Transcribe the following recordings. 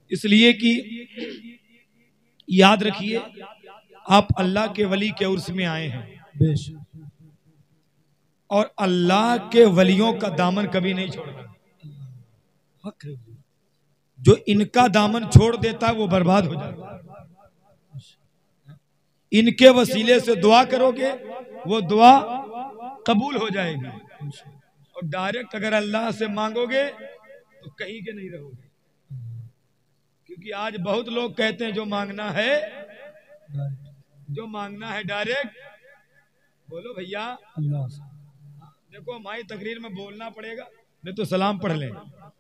इसलिए कि याद रखिए आप अल्लाह के वली के उर्स में आए हैं और अल्लाह के वलियों का दामन कभी नहीं छोड़ना। जो इनका दामन छोड़ देता है वो बर्बाद हो जाता है। इनके वसीले से दुआ करोगे वो दुआ कबूल हो जाएगी, और डायरेक्ट अगर अल्लाह से मांगोगे तो कहीं के नहीं रहोगे। क्योंकि आज बहुत लोग कहते हैं जो मांगना है डायरेक्ट बोलो भैया अल्लाह। देखो हमारी तकरीर में बोलना पड़ेगा, नहीं तो सलाम पढ़ लें।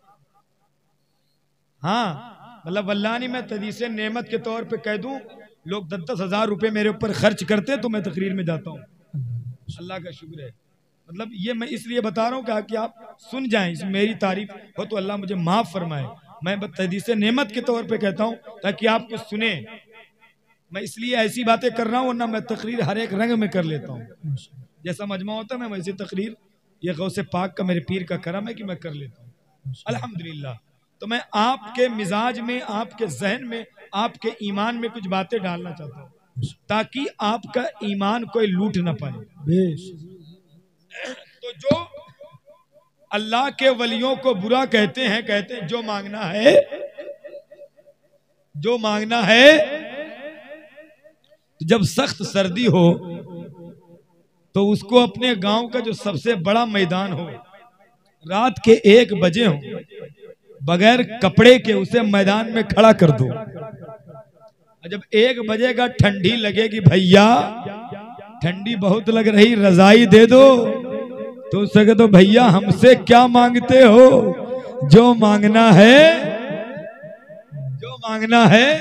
हाँ मतलब अल्लाह नहीं, मैं तदीसे नेमत के तौर पे कह दूं, लोग 10-10 हजार रुपए मेरे ऊपर खर्च करते तो मैं तकरीर में जाता हूँ। अल्लाह का शुक्र है। मतलब ये मैं इसलिए बता रहा हूँ कि आप सुन जाएं, इसमें मेरी तारीफ हो तो अल्लाह मुझे माफ फरमाए। मैं तदीसे नेमत के तौर पे कहता हूँ ताकि आप कुछ सुने। मैं इसलिए ऐसी बातें कर रहा हूँ, वरना मैं तकरीर हर एक रंग में कर लेता हूँ। जैसा मजमा होता है मैं वैसी तकरीर, ये गौसे पाक का मेरे पीर का करम है कि मैं कर लेता हूँ अल्हम्दुलिल्लाह। तो मैं आपके मिजाज में, आपके जहन में, आपके ईमान में कुछ बातें डालना चाहता हूँ ताकि आपका ईमान कोई लूट ना पाए। तो जो अल्लाह के वलियों को बुरा कहते हैं जो मांगना है जब सख्त सर्दी हो तो उसको अपने गांव का जो सबसे बड़ा मैदान हो, रात के 1 बजे हो, बगैर कपड़े के उसे मैदान में खड़ा कर दो। जब 1 बजे का ठंडी लगेगी, भैया ठंडी बहुत लग रही, रजाई दे दो, तो सके तो भैया हमसे क्या मांगते हो, जो मांगना है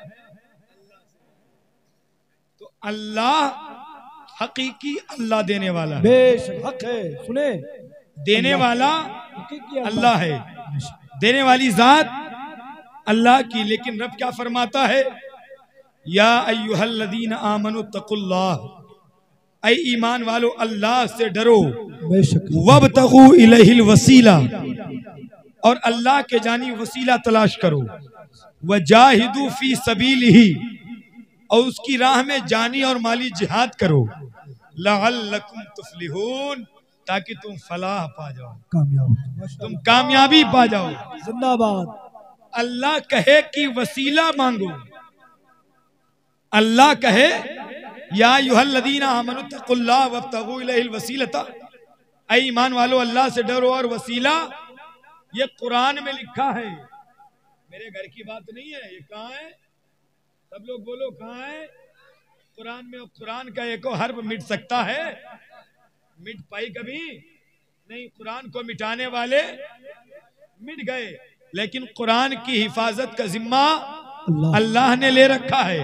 तो अल्लाह हकीकी अल्लाह देने वाला है। बेशक है, सुने, देने वाला अल्लाह है, देने वाली जात अल्लाह की। लेकिन रब क्या फरमाता है, या अय्युहल्लज़ीना आमनु तकुल्लाह, ऐ ईमान वालो अल्लाह से डरो, वब्तगू इलैहिल वसीला, और अल्लाह के जानी वसीला तलाश करो, वजाहिदू फी सबीलिही, और उसकी राह में जानी और माली जिहाद करो, लअल्लकुम तुफ्लिहून, ताकि तुम फलाह पा जाओ, तुम कामयाबी पा जाओ। जिंदाबाद। अल्लाह कहे कि वसीला मांगो, अल्लाह कहे या अय्युहल्लज़ीना आमनु तकुल्लाह वब्तगू इलैहिल वसीलता, ऐ ईमान वालो अल्लाह से डरो और वसीला, ये कुरान में लिखा है, मेरे घर की बात नहीं है। ये कहाँ है, सब लोग बोलो कहाँ है? कुरान में। कुरान का एको हर्फ मिट सकता है? मिट पाई कभी नहीं। कुरान को मिटाने वाले मिट गए, लेकिन कुरान की हिफाजत का जिम्मा अल्लाह ने ले रखा है।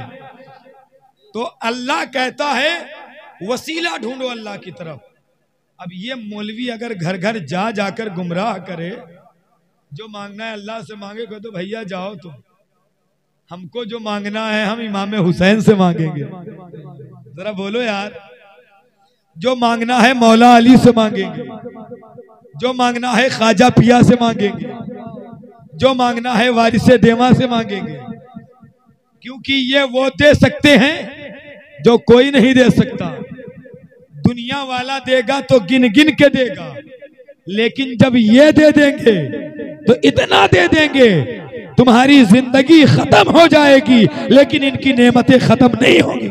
तो अल्लाह कहता है वसीला ढूंढो अल्लाह की तरफ। अब ये मौलवी अगर घर घर जाकर गुमराह करे, जो मांगना है अल्लाह से मांगे, कहो तो भैया जाओ तुम, हमको जो मांगना है हम इमाम हुसैन से मांगेंगे। जरा बोलो यार, जो मांगना है मौला अली से मांगेंगे, जो मांगना है ख्वाजा पिया से मांगेंगे, जो मांगना है वारिसे देवा से मांगेंगे, क्योंकि ये वो दे सकते हैं जो कोई नहीं दे सकता। दुनिया वाला देगा तो गिन गिन के देगा, लेकिन जब ये दे देंगे तो इतना दे देंगे तुम्हारी जिंदगी खत्म हो जाएगी, लेकिन इनकी नेमतें खत्म नहीं होंगी।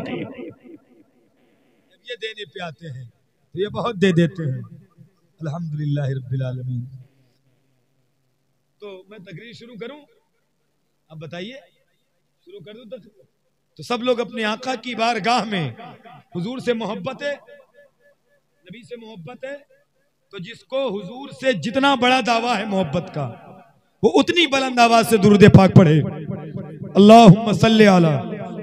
जब ये देने पे आते हैं तो ये बहुत दे देते हैं। अल्हम्दुलिल्लाह रब्बिल आलमीन। तो मैं तकरीर शुरू करूं? अब बताइए, शुरू कर दूं? तो सब लोग अपने आका की बारगाह में, हुजूर से मोहब्बत है, नबी से मोहब्बत है, तो जिसको हुजूर से जितना बड़ा दावा है मोहब्बत का, वो उतनी बुलंद आवाज से दुरूद पाक पढ़े। अल्लाहुम्मा सल्ली अला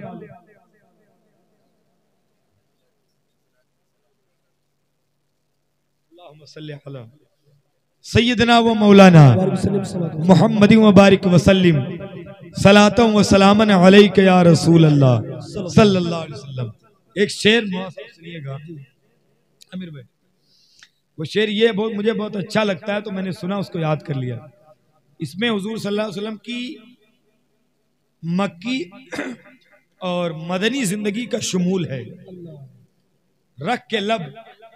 सैयदना व मौलाना मुहम्मद व बारिक वसल्लिम सलातम व सलामन अलैका या रसूल अल्लाह सल्लल्लाहु अलैहि वसल्लम। एक शेर सुनिएगा अमीर भाई, वो शेर ये मुझे बहुत अच्छा लगता है, तो मैंने सुना, उसको याद कर लिया। इसमें हुजूर सल्लल्लाहु अलैहि वसल्लम की मक्की और मदनी जिंदगी का शुमूल है। रख के लब,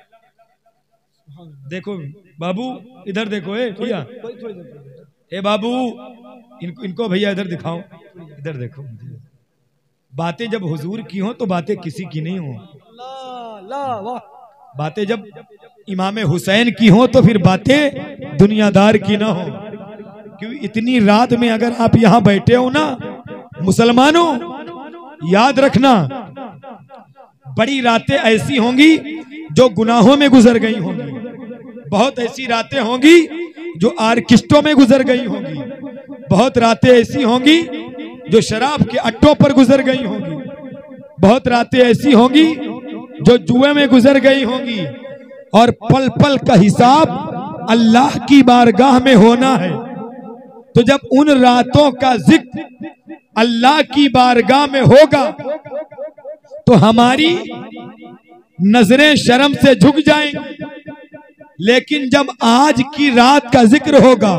देखो बाबू इधर देखो, भैया ए बाबू, इनको भैया इधर दिखाओ, इधर देखो। बातें जब हुजूर की हो तो बातें किसी की नहीं हो। बातें जब इमाम हुसैन की हो तो फिर बातें दुनियादार की ना हो। क्योंकि इतनी रात में अगर आप यहाँ बैठे हो ना मुसलमानों, याद रखना बड़ी रातें ऐसी होंगी जो गुनाहों में गुजर गई होंगी, बहुत ऐसी रातें होंगी जो आर्किस्टों में गुजर गई होंगी, बहुत रातें ऐसी होंगी जो शराब के अड्डों पर गुजर गई होंगी, बहुत रातें ऐसी होंगी जो जुए में गुजर गई होंगी। और पल पल का हिसाब अल्लाह की बारगाह में होना है। तो जब उन रातों का जिक्र अल्लाह की बारगाह में होगा तो हमारी नजरें शर्म से झुक जाएंगी। लेकिन जब आज की रात का जिक्र होगा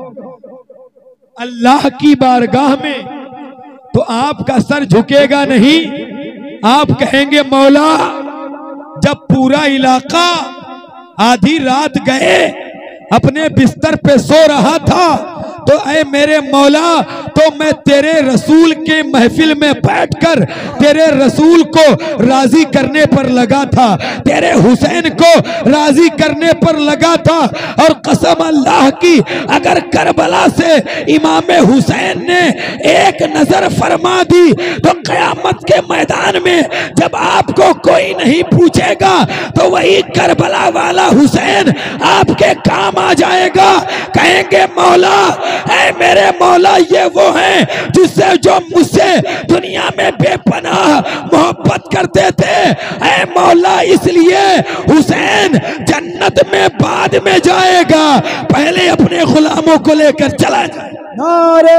अल्लाह की बारगाह में तो आपका सर झुकेगा नहीं। आप कहेंगे मौला, जब पूरा इलाका आधी रात गए अपने बिस्तर पे सो रहा था तो ऐ मेरे मौला, तो मैं तेरे रसूल के महफिल में बैठकर तेरे रसूल को राजी करने पर लगा था, तेरे हुसैन को राजी करने पर लगा था। और कसम अल्लाह की, अगर करबला से इमाम हुसैन ने एक नजर फरमा दी तो कयामत के मैदान में जब आपको कोई नहीं पूछेगा तो वही करबला वाला हुसैन आपके काम आ जाएगा। कहेंगे मौला, ऐ मेरे मौला, ये वो हैं जिससे जो मुझसे दुनिया में बेपनाह मोहब्बत करते थे। ऐ मौला, इसलिए हुसैन जन्नत में बाद में जाएगा, पहले अपने गुलामों को लेकर चला जाए। नारे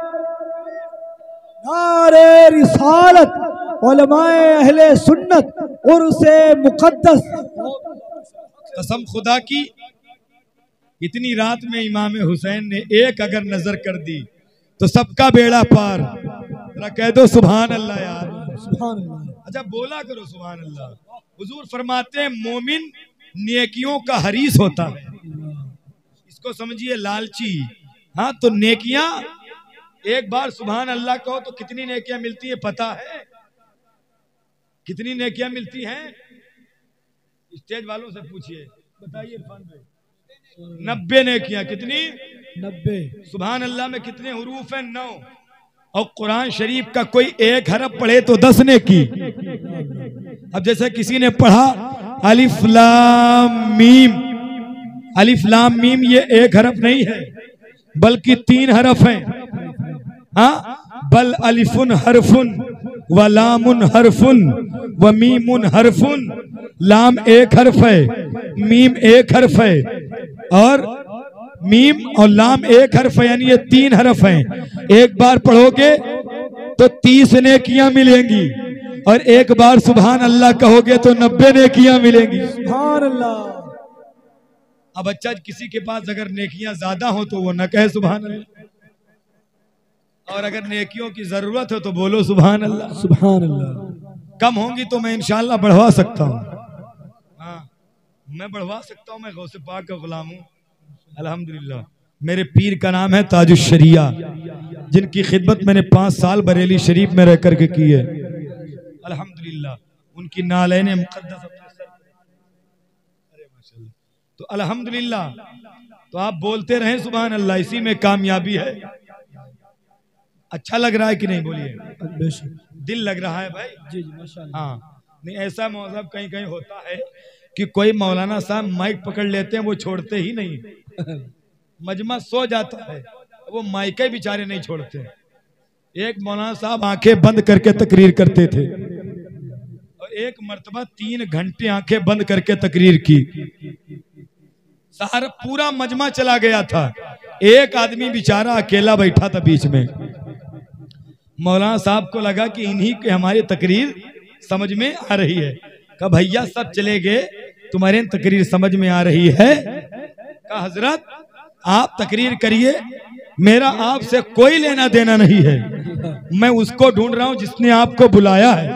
नारे रिसालत, उलमाए अहले सुन्नत और उसे मुकद्दस। कसम खुदा की, इतनी रात में इमाम हुसैन ने एक अगर नजर कर दी तो सबका बेड़ा पार। जरा कह दो सुभान अल्लाह यार, सुभान अल्लाह। अच्छा बोला करो सुभान अल्लाह। हुजूर फरमाते हैं मोमिन नेकियों का हरीस होता है, इसको समझिए लालची। हाँ, तो नेकियां, एक बार सुभान अल्लाह कहो तो कितनी नेकियां मिलती है पता है? कितनी नेकियां मिलती हैं? स्टेज वालों से पूछिए, बताइए। 90 नेकियां। कितनी? 90। सुभान अल्लाह में कितने हुरूफ हैं? 9। और कुरान शरीफ का कोई एक हरफ पढ़े तो 10 नेकी। अब जैसे किसी ने पढ़ा अलिफ लाम मीम, अलिफ लाम मीम ये एक हरफ नहीं है बल्कि 3 हरफ हैं। हाँ, बल अलिफुन हरफुन व लामुन हरफुन व मीमुन हरफुन। लाम एक हर्फ है, मीम एक हर्फ है, और मीम और लाम एक हर्फ है, यानी ये 3 हरफ हैं। एक बार पढ़ोगे तो 30 नेकियां मिलेंगी और एक बार सुभान अल्लाह कहोगे तो 90 नेकियां मिलेंगी। सुभान अल्लाह। अब अच्छा, किसी के पास अगर नेकियां ज्यादा हो तो वो न कहे सुभान अल्लाह, और अगर नेकियों की जरूरत हो तो बोलो सुभान अल्लाह। सुभान अल्लाह। कम होंगी तो मैं इंशाल्लाह बढ़वा सकता हूँ। हाँ, मैं बढ़वा सकता हूँ, मैं गौसे पाक का गुलाम हूँ अल्हम्दुलिल्लाह। मेरे पीर का नाम है ताजुश शरिया, जिनकी खिदमत मैंने 5 साल बरेली शरीफ में रह करके की है अल्हम्दुलिल्लाह। उनकी नालैने मुक़द्दस अपने सर। अरे माशाल्लाह। तो अल्हम्दुलिल्लाह, तो आप बोलते रहें सुभान अल्लाह, इसी में कामयाबी है। अच्छा लग रहा है कि नहीं? बोलिए। दिल लग रहा है भाई? जी जी माशाल्लाह। हाँ, नहीं ऐसा मौजब कहीं कहीं होता है कि कोई मौलाना साहब माइक पकड़ लेते हैं, वो छोड़ते ही नहीं। मजमा सो जाता है, वो माइक ही बेचारे नहीं छोड़ते। एक मौलाना साहब आंखें बंद करके तकरीर करते थे और एक मर्तबा 3 घंटे आंखें बंद करके तकरीर की। सारा पूरा मजमा चला गया था, एक आदमी बेचारा अकेला बैठा था बीच में। मौलाना साहब को लगा कि इन्हीं के हमारी तकरीर समझ में आ रही है। कहा भैया सब चले गए, तुम्हारी तकरीर समझ में आ रही है? कहा हजरत आप तकरीर करिए, मेरा आपसे कोई लेना देना नहीं है। मैं उसको ढूंढ रहा हूं जिसने आपको बुलाया है।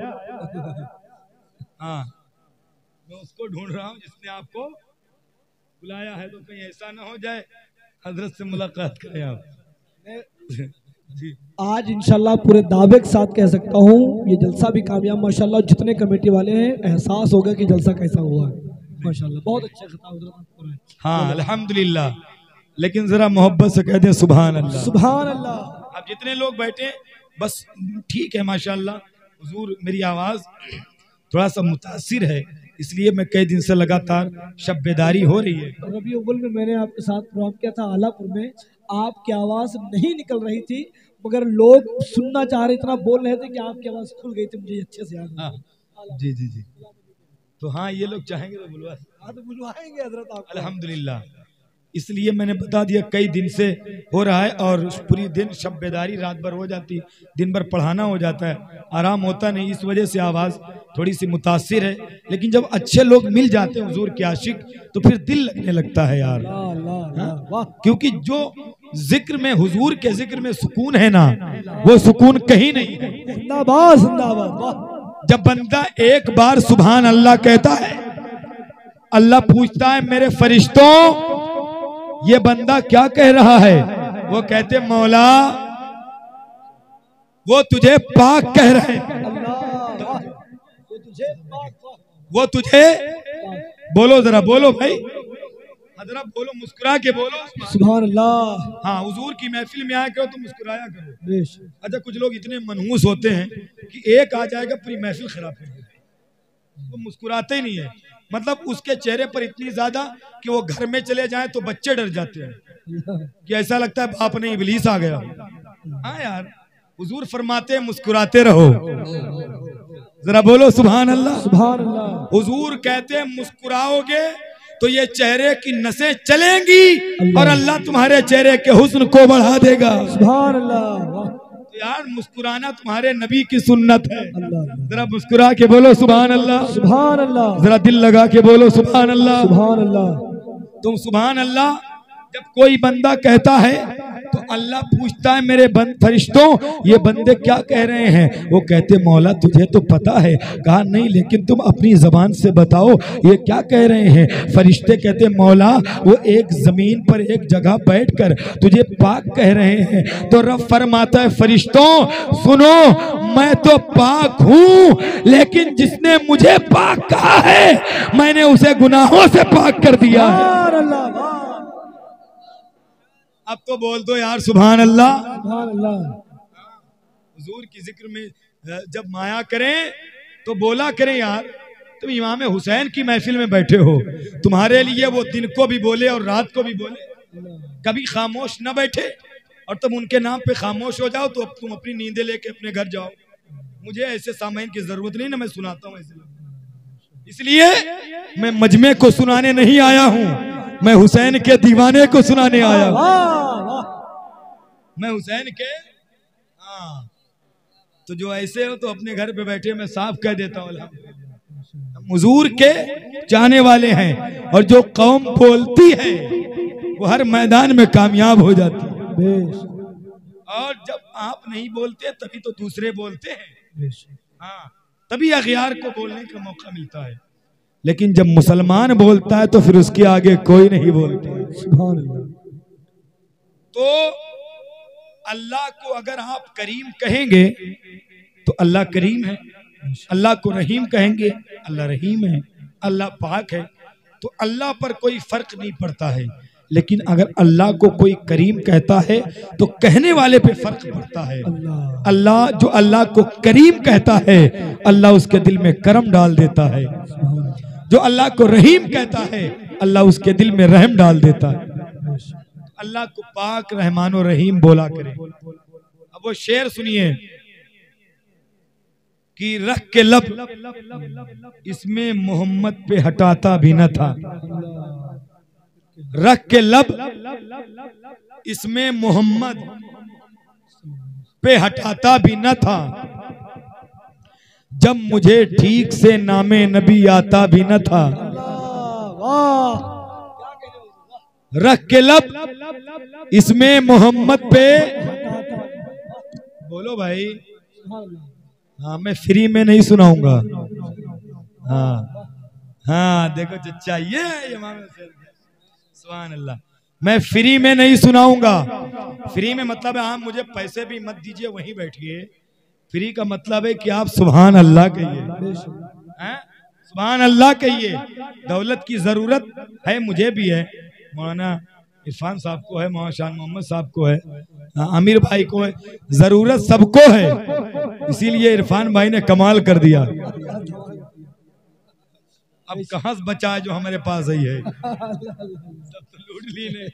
हाँ, मैं उसको ढूंढ रहा हूं जिसने आपको बुलाया है। तो कहीं ऐसा ना हो जाए हजरत से मुलाकात करें आप। जी आज इंशाल्लाह पूरे दावे के साथ कह सकता हूँ ये जलसा भी कामयाब माशाल्लाह। जितने कमेटी वाले हैं एहसास होगा कि जलसा कैसा हुआ है माशाल्लाह। बहुत अच्छा खिताब हजरत। हाँ अल्हम्दुलिल्लाह। लेकिन जरा मोहब्बत से कह दें सुभान अल्लाह। सुभान अल्लाह। अब जितने लोग बैठे बस ठीक है माशाल्लाह। हुजूर मेरी आवाज थोड़ा सा मुतासिर है, इसलिए मैं कई दिन से लगातार शब्बेदारी हो रही है। रबी अव्वल में मैंने आपके साथ प्रोग्राम किया था आलापुर में, आपकी आवाज नहीं निकल रही थी मगर लोग सुनना चाह रहे, इतना बोल रहे थे कि आपकी आवाज खुल गई थी, मुझे अच्छे से याद है। हाँ, जी जी जी। तो हाँ ये लोग चाहेंगे तो बुलवा, हाँ तो बुलवाएंगे हजरत आप। अल्हम्दुलिल्लाह। इसलिए मैंने बता दिया कई दिन से हो रहा है और पूरी दिन शब्बेदारी रात भर हो जाती, दिन भर पढ़ाना हो जाता है, आराम होता नहीं, इस वजह से आवाज़ थोड़ी सी मुतासिर है। लेकिन जब अच्छे लोग मिल जाते हैं हुजूर के आशिक तो फिर दिल लगने लगता है यार। हाँ? क्योंकि जो जिक्र में हुजूर के जिक्र में सुकून है ना, वो सुकून कहीं नहीं है। जिंदाबाद जिंदाबाद। जब बंदा एक बार सुभान अल्लाह कहता है, अल्लाह पूछता है मेरे फरिश्तों ये बंदा क्या कह रहा है? वो कहते मौला वो तुझे पाक कह रहे हैं। वो तुझे बोलो, जरा बोलो भाई, जरा बोलो, मुस्कुरा के बोलो सुभान अल्लाह। हाँ, हुजूर की महफिल में आया करो तो मुस्कुराया करो। अच्छा कुछ लोग इतने मनहूस होते हैं कि एक आ जाएगा पूरी महफिल खराब कर देगा, वो मुस्कुराते ही नहीं है। मतलब उसके चेहरे पर इतनी ज्यादा कि वो घर में चले जाए तो बच्चे डर जाते हैं कि ऐसा लगता है बाप ने इबलीस आ गया। हाँ यार, हुजूर फरमाते हैं मुस्कुराते रहो। जरा बोलो सुभान अल्लाह। सुभान अल्लाह। हुजूर कहते हैं मुस्कुराओगे तो ये चेहरे की नसें चलेंगी और अल्लाह तुम्हारे चेहरे के हुस्न को बढ़ा देगा। सुभान अल्लाह। यार मुस्कुराना तुम्हारे नबी की सुन्नत है। जरा मुस्कुरा के बोलो सुभान अल्लाह। सुभान अल्लाह। जरा दिल लगा के बोलो सुभान अल्लाह। सुभान अल्लाह। तुम सुभान अल्लाह जब कोई बंदा कहता है तो अल्लाह पूछता है मेरे फरिश्तों ये बंदे क्या कह रहे हैं? वो कहते मौला तुझे तो पता है। कहा नहीं, लेकिन तुम अपनी जबान से बताओ ये क्या कह रहे हैं? फरिश्ते कहते मौला वो एक जमीन पर एक जगह बैठकर तुझे पाक कह रहे हैं। तो रब फरमाता है फरिश्तों सुनो, मैं तो पाक हूँ लेकिन जिसने मुझे पाक कहा है मैंने उसे गुनाहों से पाक कर दिया है। अब तो बोल दो यार सुभान अल्लाह। सुभान अल्लाह। हुजूर की जिक्र में जब माया करें तो बोला करें यार। तुम इमाम हुसैन की महफिल में बैठे हो, तुम्हारे लिए वो दिन को भी बोले और रात को भी बोले, कभी खामोश न बैठे और तुम उनके नाम पे खामोश हो जाओ तो तुम अपनी नींदें लेके अपने घर जाओ। मुझे ऐसे सामाइन की जरूरत नहीं ना, मैं सुनाता हूँ ऐसे। इसलिए मैं मजमे को सुनाने नहीं आया हूँ, मैं हुसैन के दीवाने को सुनाने आया हूँ। मैं हुसैन के हाँ, तो जो ऐसे हो तो अपने घर पे बैठे, मैं साफ कह देता हूँ हुजूर के चाहने वाले हैं और जो कौम बोलती है वो हर मैदान में कामयाब हो जाती है। और जब आप नहीं बोलते तभी तो दूसरे बोलते हैं। हाँ, तभी अखियार को बोलने का मौका मिलता है। लेकिन जब मुसलमान बोलता है तो फिर उसके आगे कोई नहीं बोलता। तो अल्लाह को अगर आप करीम कहेंगे तो अल्लाह करीम है, अल्लाह को रहीम कहेंगे अल्लाह रहीम है, अल्लाह पाक है, तो अल्लाह पर कोई फर्क नहीं पड़ता है। लेकिन अगर अल्लाह को कोई करीम कहता है तो कहने वाले पे फर्क पड़ता है। अल्लाह जो अल्लाह को करीम कहता है अल्लाह उसके दिल में करम डाल देता है। जो अल्लाह को रहीम कहता है अल्लाह उसके दिल में रहम डाल देता है। अल्लाह को पाक रहमान और रहीम बोला करे। अब वो शेर सुनिए कि रख के लब इसमें मोहम्मद पे हटाता भी न था। रख के लब इसमें मोहम्मद पे हटाता भी न था। जब मुझे ठीक से नामे नबी आता भी न था। रख के लब इसमें मोहम्मद पे बोलो भाई। सुभान अल्लाह। हाँ, मैं फ्री में नहीं सुनाऊंगा। हाँ हाँ, देखो चचा, ये है इमाम हुसैन। सुभान अल्लाह। मैं फ्री में नहीं सुनाऊंगा। फ्री में मतलब है, हाँ मुझे पैसे भी मत दीजिए, वहीं बैठिए। फ्री का मतलब है कि आप सुभान अल्लाह कहिए, सुभान अल्लाह कहिए। दौलत की जरूरत है, मुझे भी है, मौलाना इरफान साहब को है, मौलाना शान मोहम्मद साहब को है, आमिर भाई को है, जरूरत सबको है। इसीलिए इरफान भाई ने कमाल कर दिया। अब कहां से बचा है जो हमारे पास ही है, सब तो लूट ली ने।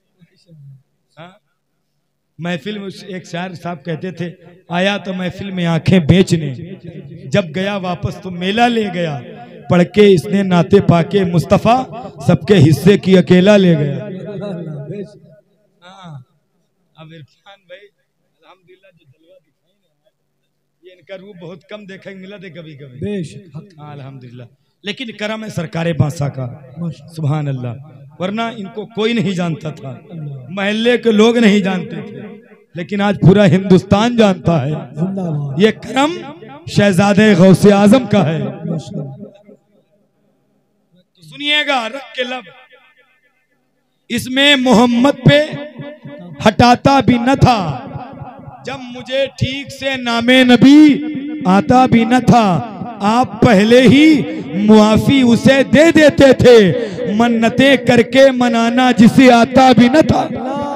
महफिल में एक शायर साहब कहते थे, आया तो महफिल में आंखें बेचने, जब गया वापस तो मेला ले गया। पढ़ के इसने नाते पाके मुस्तफा, सबके हिस्से की अकेला ले गया। हाँ, अब इरफान भाई अल्हम्दुलिल्लाह जो जलवा दिखाई ना, ये इनका रूप बहुत कम देखने मिला थे कभी कभी। हाँ अल्हम्दुलिल्लाह, लेकिन करम है सरकारे बादशाह का, सुभान अल्लाह। वरना इनको कोई नहीं जानता था, महल्ले के लोग नहीं जानते थे, लेकिन आज पूरा हिंदुस्तान जानता है। ये करम शहजादे गौसे आजम का है। तो सुनिएगा, रख के लब, इसमें मोहम्मद पे हटाता भी न था, जब मुझे ठीक से नामे नबी आता भी न था। आप पहले ही मुआफी उसे दे देते थे, मन्नतें करके मनाना जिसे आता भी न था।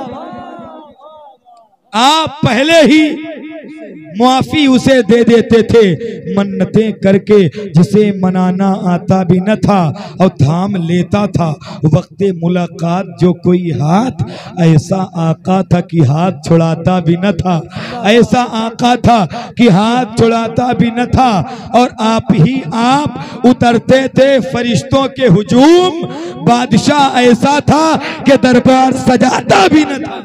आप पहले ही मुआफी उसे दे देते थे, मन्नतें करके जिसे मनाना आता भी न था। और थाम लेता था वक्त मुलाकात जो कोई हाथ, ऐसा आका था कि हाथ छुड़ाता भी न था। ऐसा आका था कि हाथ छुड़ाता भी न था। और आप ही आप उतरते थे फरिश्तों के हुजूम, बादशाह ऐसा था कि दरबार सजाता भी न था।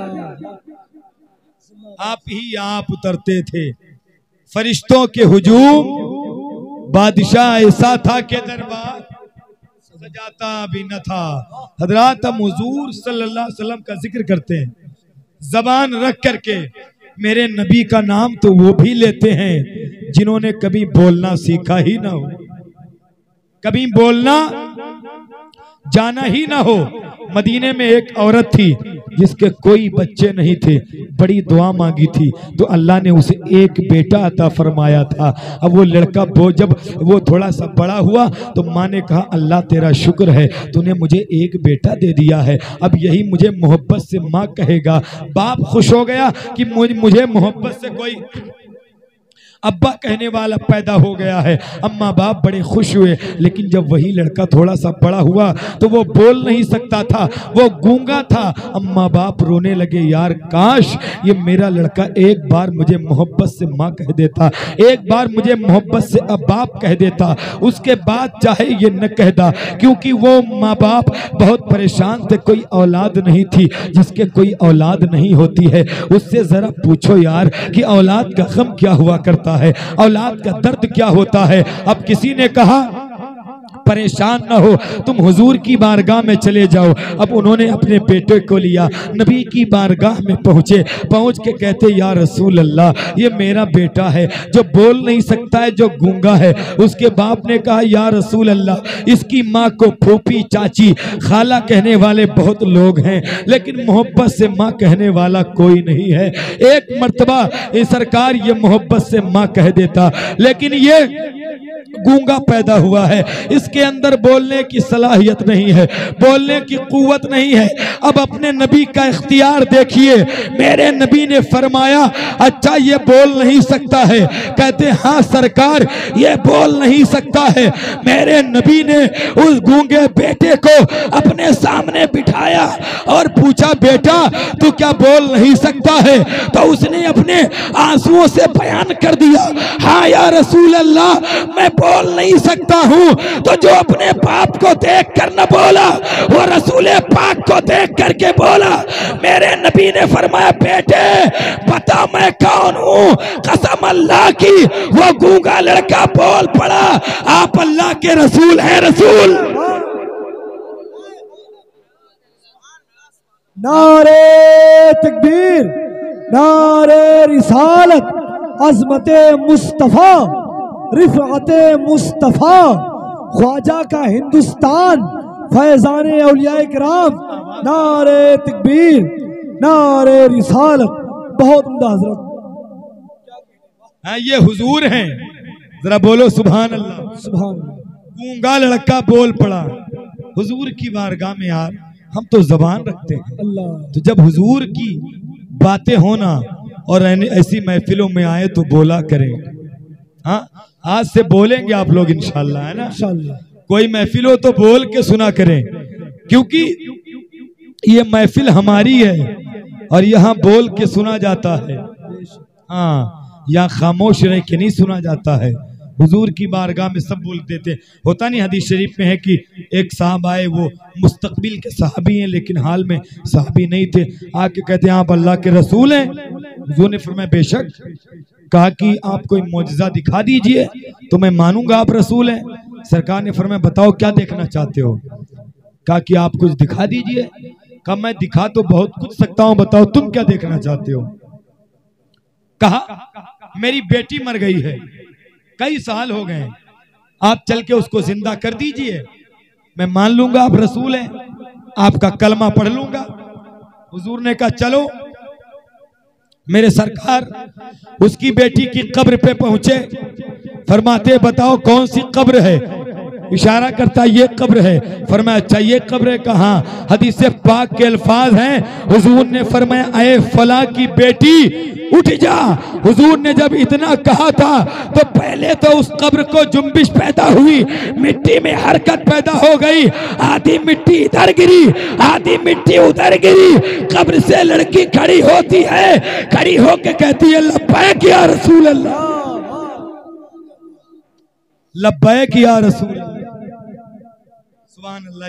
आप ही आप उतरते थे फरिश्तों के हुजूम, बादशाह ऐसा था कि दरबार सजाता भी न था। हजरात हम हुजूर सल्लल्लाहु अलैहि वसल्लम का जिक्र करते हैं, जबान रख करके मेरे नबी का नाम तो वो भी लेते हैं जिन्होंने कभी बोलना सीखा ही ना हो, कभी बोलना जाना ही ना हो। मदीने में एक औरत थी जिसके कोई बच्चे नहीं थे, बड़ी दुआ मांगी थी तो अल्लाह ने उसे एक बेटा अता फरमाया था। अब वो लड़का जब वो थोड़ा सा बड़ा हुआ तो माँ ने कहा, अल्लाह तेरा शुक्र है, तूने मुझे एक बेटा दे दिया है, अब यही मुझे मोहब्बत से माँ कहेगा। बाप खुश हो गया कि मुझे मोहब्बत से कोई अब्बा कहने वाला पैदा हो गया है। अम्मा बाप बड़े खुश हुए, लेकिन जब वही लड़का थोड़ा सा बड़ा हुआ तो वो बोल नहीं सकता था, वो गूंगा था। अम्मा बाप रोने लगे, यार काश ये मेरा लड़का एक बार मुझे मोहब्बत से माँ कह देता, एक बार मुझे मोहब्बत से अब बाप कह देता, उसके बाद चाहे ये न कहता। क्योंकि वो माँ बाप बहुत परेशान थे, कोई औलाद नहीं थी। जिसके कोई औलाद नहीं होती है उससे जरा पूछो यार कि औलाद का गम क्या हुआ करता है, औलाद का दर्द क्या होता है। अब किसी ने कहा, परेशान ना हो, तुम हुजूर की बारगाह में चले जाओ। अब उन्होंने अपने बेटे को लिया, नबी की बारगाह में पहुंचे। पहुंच के कहते, या रसूल अल्लाह, ये मेरा बेटा है जो बोल नहीं सकता है, जो गूंगा है। उसके बाप ने कहा, या रसूल अल्लाह, इसकी माँ को फूफी, चाची, खाला कहने वाले बहुत लोग हैं, लेकिन मोहब्बत से माँ कहने वाला कोई नहीं है। एक मर्तबा ये सरकार ये मोहब्बत से माँ कह देता, लेकिन ये गूंगा पैदा हुआ है, इसके अंदर बोलने की सलाहियत नहीं है, बोलने की कुव्वत नहीं है। अब अपने नबी का इख्तियार देखिए, मेरे नबी ने फरमाया, अच्छा ये बोल नहीं सकता है? कहते हाँ सरकार, ये बोल नहीं सकता है। मेरे नबी ने उस गूंगे बेटे को अपने सामने बिठाया और पूछा, बेटा तू क्या बोल नहीं सकता है? तो उसने अपने आंसुओं से बयान कर दिया, हाँ या रसूल अल्लाह, मैं बोल नहीं सकता हूँ। तो जो अपने बाप को देख कर न बोला, वो रसूल पाक को देख करके बोला। मेरे नबी ने फरमाया, बेटे बता मैं कौन हूँ? कसम अल्लाह की, वो गूंगा लड़का बोल पड़ा, आप अल्लाह के रसूल हैं। रसूल नारे तकबीर, नारे रिसालत, अजमते मुस्तफ़ा, रिफ़अते मुस्तफ़ा, ख्वाजा का हिंदुस्तान, फैज़ाने औलिया किराम, नारे तकबीर, नारे रिसालत। बहुत उम्दा हजरत। हाँ, ये हुजूर हैं, जरा बोलो सुभान अल्लाह। सुभान अल्लाह। गूंगा लड़का बोल पड़ा हुजूर की बारगाह में। यार हम तो जबान रखते हैं, अल्लाह। तो जब हुजूर की बातें होना और ऐसी महफिलों में आए तो बोला करें। हाँ, आज से बोलेंगे आप लोग इंशाल्लाह, है ना? इंशाल्लाह। कोई महफिल हो तो बोल के सुना करें, क्योंकि ये महफिल हमारी है और यहाँ बोल के सुना जाता है। हाँ, यहाँ खामोश रह के नहीं सुना जाता है। हुजूर की बारगाह में सब बोलते थे। होता नहीं, हदीस शरीफ में है कि एक साहब आए, वो मुस्तकबिल के साहबी हैं लेकिन हाल में साहबी नहीं थे। आके कहते हैं आप अल्लाह के रसूल हैं? हुजूर ने फरमाया बेशक। कहा कि आप कोई मौजज़ा दिखा दीजिए तो मैं मानूंगा आप रसूल हैं। सरकार ने फरमाया बताओ क्या देखना चाहते हो? कहा कि आप कुछ दिखा दीजिए। कहा मैं दिखा तो बहुत कुछ सकता हूं, बताओ तुम क्या देखना चाहते हो? कहा मेरी बेटी मर गई है, कई साल हो गए, आप चल के उसको जिंदा कर दीजिए, मैं मान लूंगा आप रसूल हैं, आपका कलमा पढ़ लूंगा। हुजूर ने कहा चलो। मेरे सरकार उसकी बेटी की कब्र पे पहुंचे। फरमाते बताओ कौन सी कब्र है? इशारा करता ये कब्र है। फरमाया अच्छा ये कब्र है? कहाँ? हदीस पाक के अल्फाज हैं, हुजूर ने फरमाया ऐ फला की बेटी उठ जा। हुजूर ने जब इतना कहा था तो पहले तो उस कब्र को जुम्बिश पैदा हुई, मिट्टी में हरकत पैदा हो गई। आधी मिट्टी इधर गिरी, आधी मिट्टी उधर गिरी। कब्र से लड़की खड़ी होती है, खड़ी होके कहती है लब्बैक या रसूल अल्लाह, लब्बैक या रसूल अल्लाह। सुभान अल्लाह।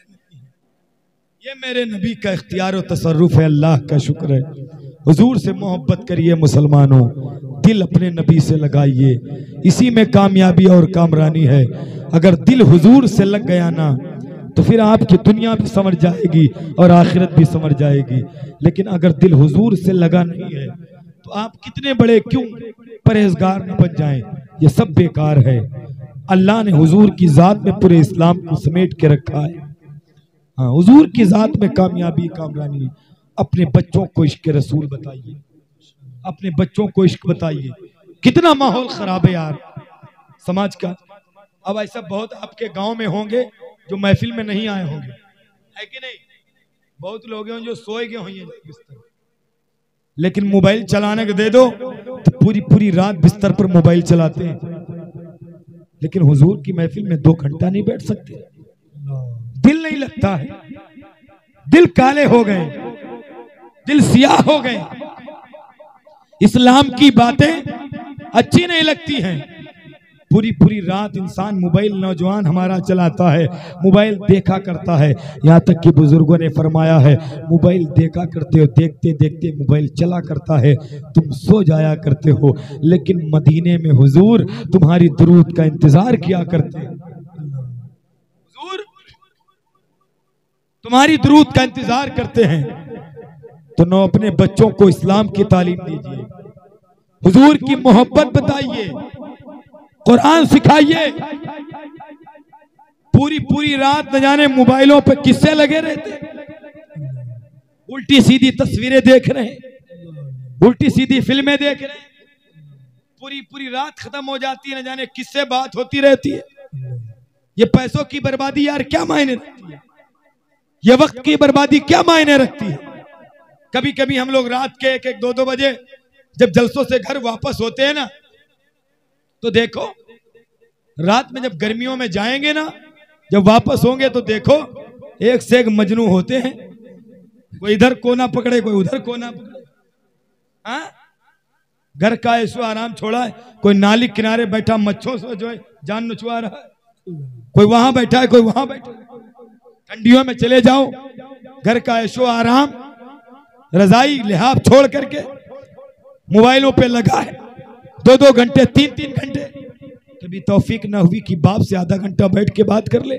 ये मेरे नबी का इख्तियार और तसर्रुफ है। अल्लाह का शुक्र है। हुजूर से मोहब्बत करिए मुसलमानों, दिल अपने नबी से लगाइए, इसी में कामयाबी और कामरानी है। अगर दिल हुजूर से लग गया ना तो फिर आपकी दुनिया भी समझ जाएगी और आखिरत भी समझ जाएगी। लेकिन अगर दिल हुजूर से लगा नहीं है तो आप कितने बड़े क्यों परहेजगार न बन जाएं, ये सब बेकार है। अल्लाह ने हुजूर की जात में पूरे इस्लाम को समेट के रखा है। हाँ, हुजूर की जात में कामयाबी कामरानी। अपने बच्चों को इश्क रसूल बताइए, अपने बच्चों को इश्क बताइए। कितना माहौल खराब है यार समाज का। अब ऐसा बहुत आपके गांव में होंगे जो महफिल में नहीं आए होंगे, है कि नहीं? बहुत लोग हैं जो सोए गए होंगे बिस्तर, लेकिन मोबाइल चलाने को दे दो तो पूरी पूरी रात बिस्तर पर मोबाइल चलाते हैं। लेकिन हुजूर की महफिल में 2 घंटा नहीं बैठ सकते, दिल नहीं लगता है। दिल काले हो गए, दिल सियाह हो गए, इस्लाम की बातें अच्छी नहीं लगती हैं। पूरी पूरी रात इंसान मोबाइल, नौजवान हमारा चलाता है, मोबाइल देखा करता है। यहाँ तक कि बुजुर्गों ने फरमाया है मोबाइल देखा करते हो, देखते देखते मोबाइल चला करता है, तुम सो जाया करते हो, लेकिन मदीने में हुजूर तुम्हारी दुरूद का इंतजार किया करते हैं। हुजूर तुम्हारी दुरूद का इंतजार करते हैं। तो नो अपने बच्चों को इस्लाम की तालीम दीजिए, हुजूर की मोहब्बत बताइए, कुरान सिखाइए। पूरी पूरी रात न जाने मोबाइलों पे किस्से लगे रहते, उल्टी सीधी तस्वीरें देख रहे हैं, उल्टी सीधी फिल्में देख रहे हैं। पूरी पूरी रात खत्म हो जाती है, न जाने किससे बात होती रहती है। ये पैसों की बर्बादी यार क्या मायने रखती है? ये वक्त की बर्बादी क्या मायने रखती है? कभी कभी हम लोग रात के 1-1, 2-2 बजे जब जलसों से घर वापस होते हैं ना, तो देखो रात में जब गर्मियों में जाएंगे ना, जब वापस होंगे तो देखो एक से एक मजनू होते हैं। कोई इधर कोना पकड़े, कोई उधर कोना पकड़े। हाँ, घर का ऐसो आराम छोड़ा है, कोई नाली किनारे बैठा मच्छरों से जो है जान नुचवा रहा है, कोई वहां बैठा है, कोई वहां बैठा है। ठंडियों में चले जाओ, घर का ऐशो आराम, रजाई लिहाफ छोड़ करके मोबाइलों पे लगा है 2-2 घंटे, 3-3 घंटे। कभी तौफीक ना हुई कि बाप से आधा घंटा बैठ के बात कर ले,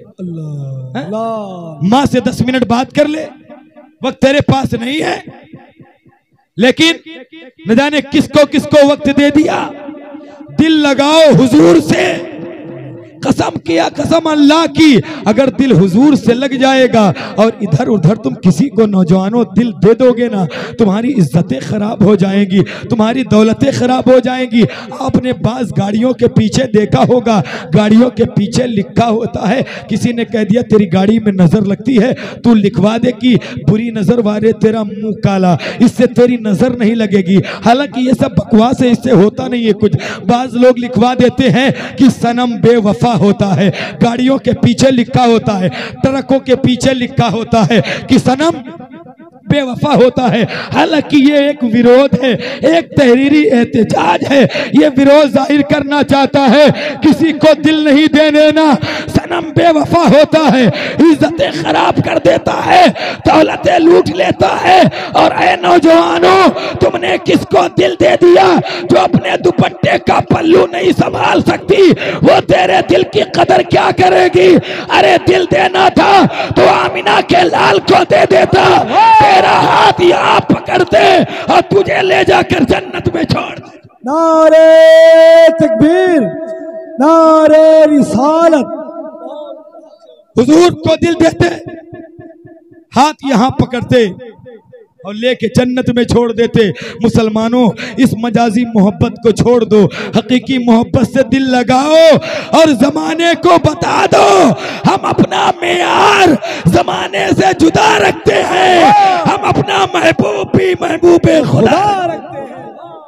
अल्लाह, माँ से 10 मिनट बात कर ले, वक्त तेरे पास नहीं है। लेकिन न जाने किसको किसको वक्त दे दिया। दिल लगाओ हुजूर से, कसम किया कसम अल्लाह की, अगर दिल हुजूर से लग जाएगा और इधर उधर तुम किसी को नौजवानों दिल दे दोगे ना, तुम्हारी इज्जतें खराब हो जाएंगी, तुम्हारी दौलतें खराब हो जाएंगी। आपने बाज गाड़ियों के पीछे देखा होगा, गाड़ियों के पीछे लिखा होता है, किसी ने कह दिया तेरी गाड़ी में नजर लगती है, तू लिखवा दे कि बुरी नजर वाले तेरा मुंह काला, इससे तेरी नजर नहीं लगेगी। हालांकि ये सब बकवास है, इससे होता नहीं है कुछ। बाज लोग लिखवा देते हैं कि सनम बेवफा होता है, गाड़ियों के पीछे लिखा होता है, ट्रकों के पीछे लिखा होता है कि सनम बेवफा होता है। हालांकि ये एक विरोध है, एक तहरीरी एहतजाज है, ये विरोध जाहिर करना चाहता है किसी को दिल नहीं देने ना। सनम बेवफा होता है, इज्जतें खराब कर देता है, दौलतें लूट लेता है। और ऐ नौजवानों, तुमने किसको दिल दे दिया? जो अपने दुपट्टे का पल्लू नहीं संभाल सकती, वो तेरे दिल की कदर क्या करेगी? अरे दिल देना था तो आमिना के लाल को दे देता, तेरा हाथ यहाँ पकड़ते और तुझे ले जाकर जन्नत में छोड़ दे। नारे तकबीर, नारे रिसालत। हुजूर को दिल देते, हाथ यहाँ पकड़ते और लेके जन्नत में छोड़ देते। मुसलमानों, इस मजाजी मोहब्बत को छोड़ दो, हकीकी मोहब्बत से दिल लगाओ और जमाने को बता दो हम अपना मेयार जमाने से जुदा रखते हैं, हम अपना महबूब भी महबूबे खुदा रखते हैं,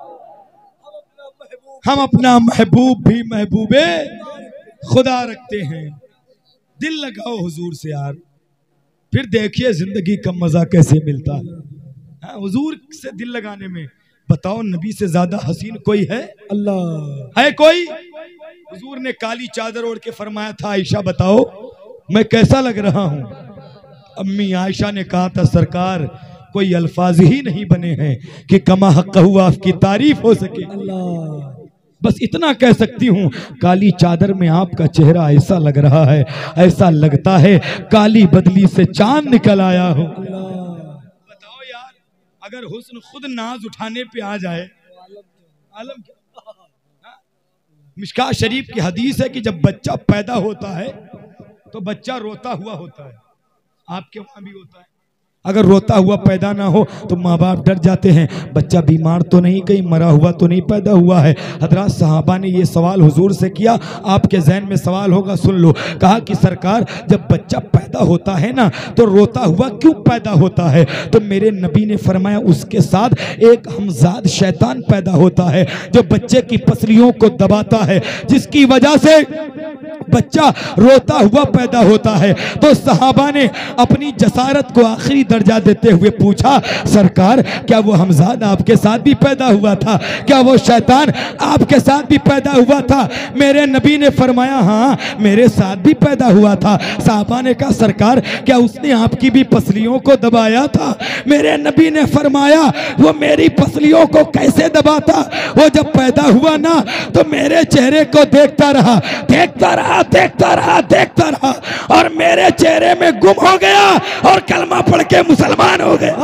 हम अपना महबूब भी महबूबे खुदा रखते हैं। दिल लगाओ हुजूर से यार, फिर देखिए जिंदगी का मजा कैसे मिलता है। हुजूर से दिल लगाने में बताओ, नबी से ज्यादा हसीन कोई है? अल्लाह है कोई? हुजूर ने काली चादर ओढ़ के फरमाया था, आयशा बताओ मैं कैसा लग रहा हूं? अम्मी आयशा ने कहा था, सरकार कोई अल्फाज ही नहीं बने हैं कि कमा हक़ हुआ आपकी तारीफ हो सके। अल्लाह बस इतना कह सकती हूँ, काली चादर में आपका चेहरा ऐसा लग रहा है, ऐसा लगता है काली बदली से चांद निकल आया हो। बताओ यार, अगर हुस्न खुद नाज उठाने पे आ जाए, आलम क्या? मिशकात शरीफ की हदीस है कि जब बच्चा पैदा होता है तो बच्चा रोता हुआ होता है, आपके वहां भी होता है। अगर रोता हुआ पैदा ना हो तो माँ बाप डर जाते हैं, बच्चा बीमार तो नहीं, कहीं मरा हुआ तो नहीं पैदा हुआ है। हजरात सहाबा ने ये सवाल हुजूर से किया, आपके जहन में सवाल होगा, सुन लो। कहा कि सरकार जब बच्चा पैदा होता है ना तो रोता हुआ क्यों पैदा होता है? तो मेरे नबी ने फरमाया उसके साथ एक हमजाद शैतान पैदा होता है जो बच्चे की पसलियों को दबाता है, जिसकी वजह से बच्चा रोता हुआ पैदा होता है। तो सहाबा ने अपनी जसारत को आखिरी दर्जा देते हुए पूछा, सरकार क्या वो हमजाद आपके साथ भी पैदा हुआ था? क्या वो शैतान आपके साथ भी पैदा हुआ था? मेरे नबी ने फरमाया हाँ मेरे साथ भी पैदा हुआ था। सहाबा ने कहा, सरकार क्या उसने आपकी भी पसलियों को दबाया था? मेरे नबी ने फरमाया, वो मेरी पसलियों को कैसे दबाता? वो जब पैदा हुआ ना तो मेरे चेहरे को देखता रहा, देखता रहा, देखता रहा, देखता रहा और मेरे चेहरे में गुम हो गया और कलमा पढ़ के मुसलमान हो गए।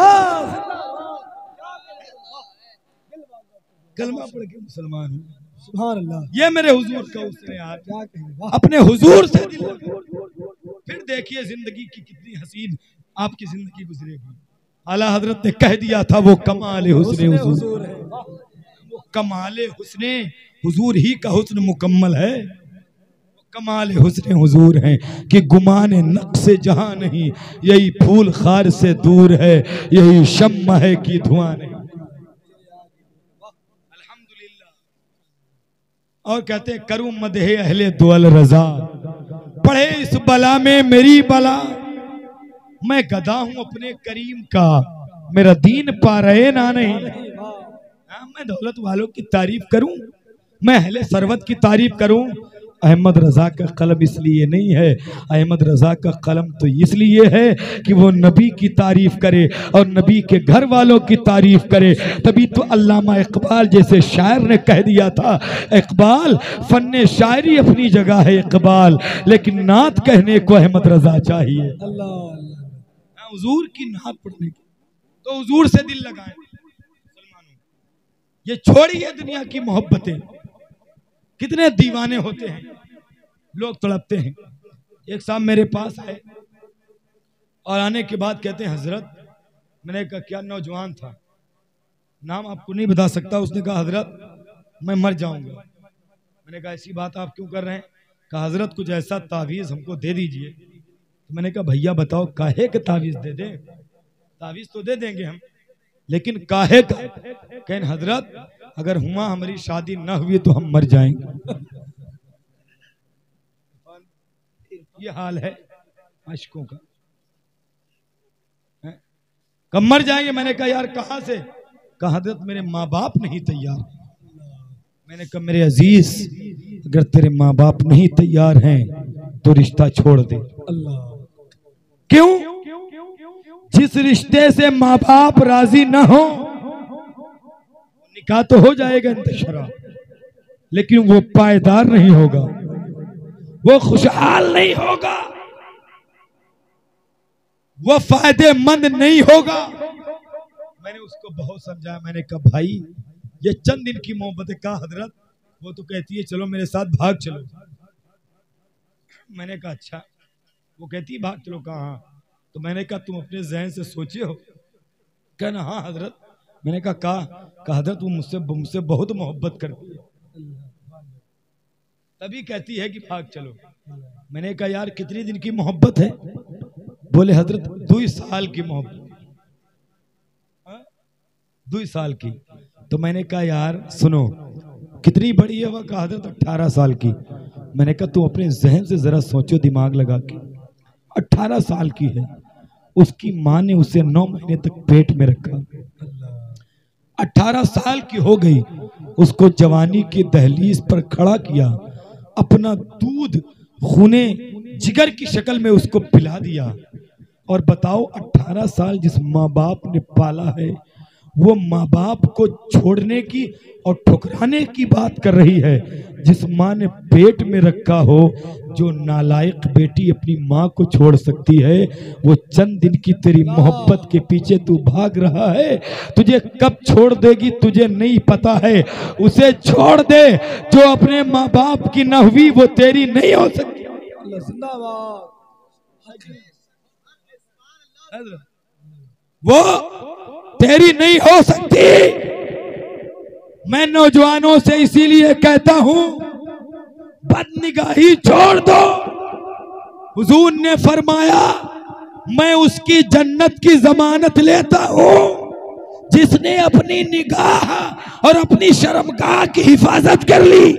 कलमा पढ़ के मुसलमान हो, सुभान अल्लाह। ये मेरे हुजूर का उसने यार, क्या कहें, अपने हुजूर से दिल। फिर देखिए जिंदगी की कितनी हसीन आपकी जिंदगी गुजरेगी। आला हजरत ने कह दिया था वो कमाल हुस्ने हुजूर है, वो कमाल हुस्ने हुजूर ही का हुस्न मुकम्मल है। कमाल हुस्ने हुजूर हैं कि गुमान नक्श जहां नहीं, यही फूल खार से दूर है, यही शम्मा है कि धुआं नहीं। अल्हम्दुलिल्लाह। और कहते हैं करूं मदहे अहले दुअल रजा, पढ़े इस बला में मेरी बला, मैं गदा हूं अपने करीम का, मेरा दीन पा रहे ना नहीं। मैं दौलत वालों की तारीफ करूं, मैं अहले सरवत की तारीफ करूं। अहमद रजा का कलम इसलिए नहीं है, अहमद रजा का कलम तो इसलिए है कि वो नबी की तारीफ करे और नबी के घर वालों की तारीफ करे। तभी तो अल्लामा इकबाल जैसे शायर ने कह दिया था, इकबाल फन्ने शायरी अपनी जगह है इकबाल, लेकिन नात कहने को अहमद रजा चाहिए। अल्लाह हुजूर की नात पढ़ने की, तो हुजूर से दिल लगाएं। ये छोड़िए दुनिया की मोहब्बतें, कितने दीवाने होते हैं, लोग तड़पते हैं। एक साहब मेरे पास आए और आने के बाद कहते हैं हजरत, मैंने कहा क्या? नौजवान था, नाम आपको नहीं बता सकता। उसने कहा हजरत मैं मर जाऊंगा। मैंने कहा ऐसी बात आप क्यों कर रहे हैं? कहा हजरत कुछ ऐसा तावीज़ हमको दे दीजिए। तो मैंने कहा भैया बताओ काहे के तावीज़ दे दें? तावीज़ तो दे देंगे हम, लेकिन काहे का? कहें हजरत अगर हुआ हमारी शादी न हुई तो हम मर जाएंगे। ये हाल है आशिकों का, कब मर जाएंगे। मैंने कहा यार कहां से? कहा हजरत मेरे माँ बाप नहीं तैयार। मैंने कहा मेरे अजीज अगर तेरे माँ बाप नहीं तैयार हैं तो रिश्ता छोड़ दे। अल्लाह, क्यों? जिस रिश्ते से माँ बाप राजी ना हो निकाह तो हो जाएगा इंतशरा, लेकिन वो पायदार नहीं होगा, वो खुशहाल नहीं होगा, वो फायदेमंद नहीं होगा। मैंने उसको बहुत समझाया। मैंने कहा भाई ये चंद दिन की मोहब्बत है। कहा हजरत वो तो कहती है चलो मेरे साथ भाग चलो। मैंने कहा अच्छा। वो कहती है भाग चलो। कहा हाँ। तो मैंने कहा तुम अपने जहन से सोचे हो? कहना हाँ हजरत। मैंने कहा हजरत वो मुझसे बहुत मोहब्बत करती है, तभी कहती है कि भाग चलो। मैंने कहा यार कितनी दिन की मोहब्बत है? बोले हजरत 2 साल की मोहब्बत। 2 साल की। तो मैंने कहा यार सुनो कितनी बड़ी है? वह कहा हजरत 18 साल की। मैंने कहा तू अपने जहन से जरा सोचो दिमाग लगा के, 18 साल की है, उसकी माँ ने उसे 9 महीने तक पेट में रखा, 18 साल की हो गई, उसको जवानी की दहलीज पर खड़ा किया, अपना दूध खूने जिगर की शक्ल में उसको पिला दिया। और बताओ 18 साल जिस माँ बाप ने पाला है वो माँ बाप को छोड़ने की और ठुकराने की बात कर रही है। जिस माँ ने पेट में रखा हो, जो नालायक बेटी अपनी माँ को छोड़ सकती है, वो चंद दिन की तेरी मोहब्बत के पीछे तू भाग रहा है। तुझे कब छोड़ देगी तुझे नहीं पता है, उसे छोड़ दे। जो अपने माँ बाप की न हुई वो तेरी नहीं हो सकती। वो तेरी नहीं हो सकती। मैं नौजवानों से इसीलिए कहता हूं बदनिगाही छोड़ दो। हुजूर ने फरमाया मैं उसकी जन्नत की जमानत लेता हूं जिसने अपनी निगाह और अपनी शर्मगाह की हिफाजत कर ली।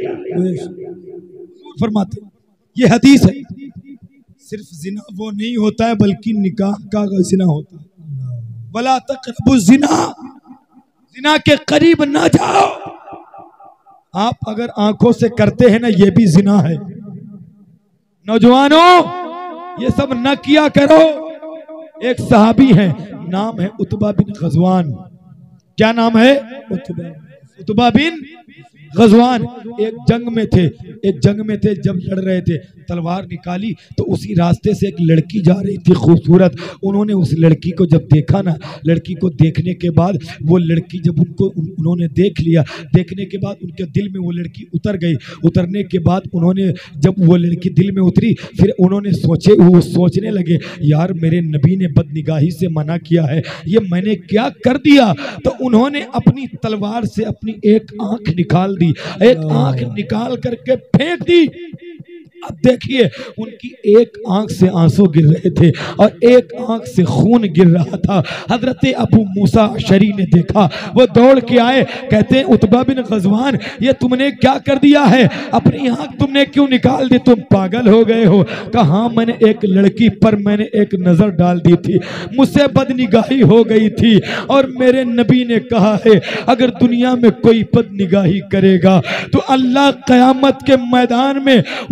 फरमाते ये हदीस है। सिर्फ जिना वो नहीं होता है बल्कि निकाह का जिना होता है। वला तक़रबु जिना, जिना के करीब ना जाओ। आप अगर आंखों से करते हैं ना ये भी जिना है। नौजवानों ये सब न किया करो। एक सहाबी है नाम है उतबा बिन गज़वान। क्या नाम है? उतबा बिन गज़वान। एक जंग में थे, जब लड़ रहे थे तलवार निकाली तो उसी रास्ते से एक लड़की जा रही थी खूबसूरत। उन्होंने उस लड़की को जब देखा ना, लड़की को देखने के बाद वो लड़की जब उन्होंने देख लिया, देखने के बाद उनके दिल में वो लड़की उतर गई। उतरने के बाद उन्होंने जब वो लड़की दिल में उतरी फिर उन्होंने सोचने लगे यार मेरे नबी ने बदनिगाही से मना किया है, ये मैंने क्या कर दिया। तो उन्होंने अपनी तलवार से अपनी एक आंख निकाल दी, एक आंख निकाल करके फेंक दी। अब देखिए उनकी एक आंख से आंसू गिर रहे थे और एक आंख से खून गिर रहा था। हजरत अबू मूसा अशरी ने देखा, वो दौड़ के आए, कहते हैं उतबा बिन गज़वान ये तुमने क्या कर दिया है? अपनी आंख तुमने क्यों निकाल दी? तुम पागल हो गए हो? कहा मैंने एक लड़की पर मैंने एक नजर डाल दी थी, मुझसे बदनिगाही हो गई थी और मेरे नबी ने कहा है अगर दुनिया में कोई बदनिगाही करेगा तो अल्लाह क़यामत के मैदान में उसकी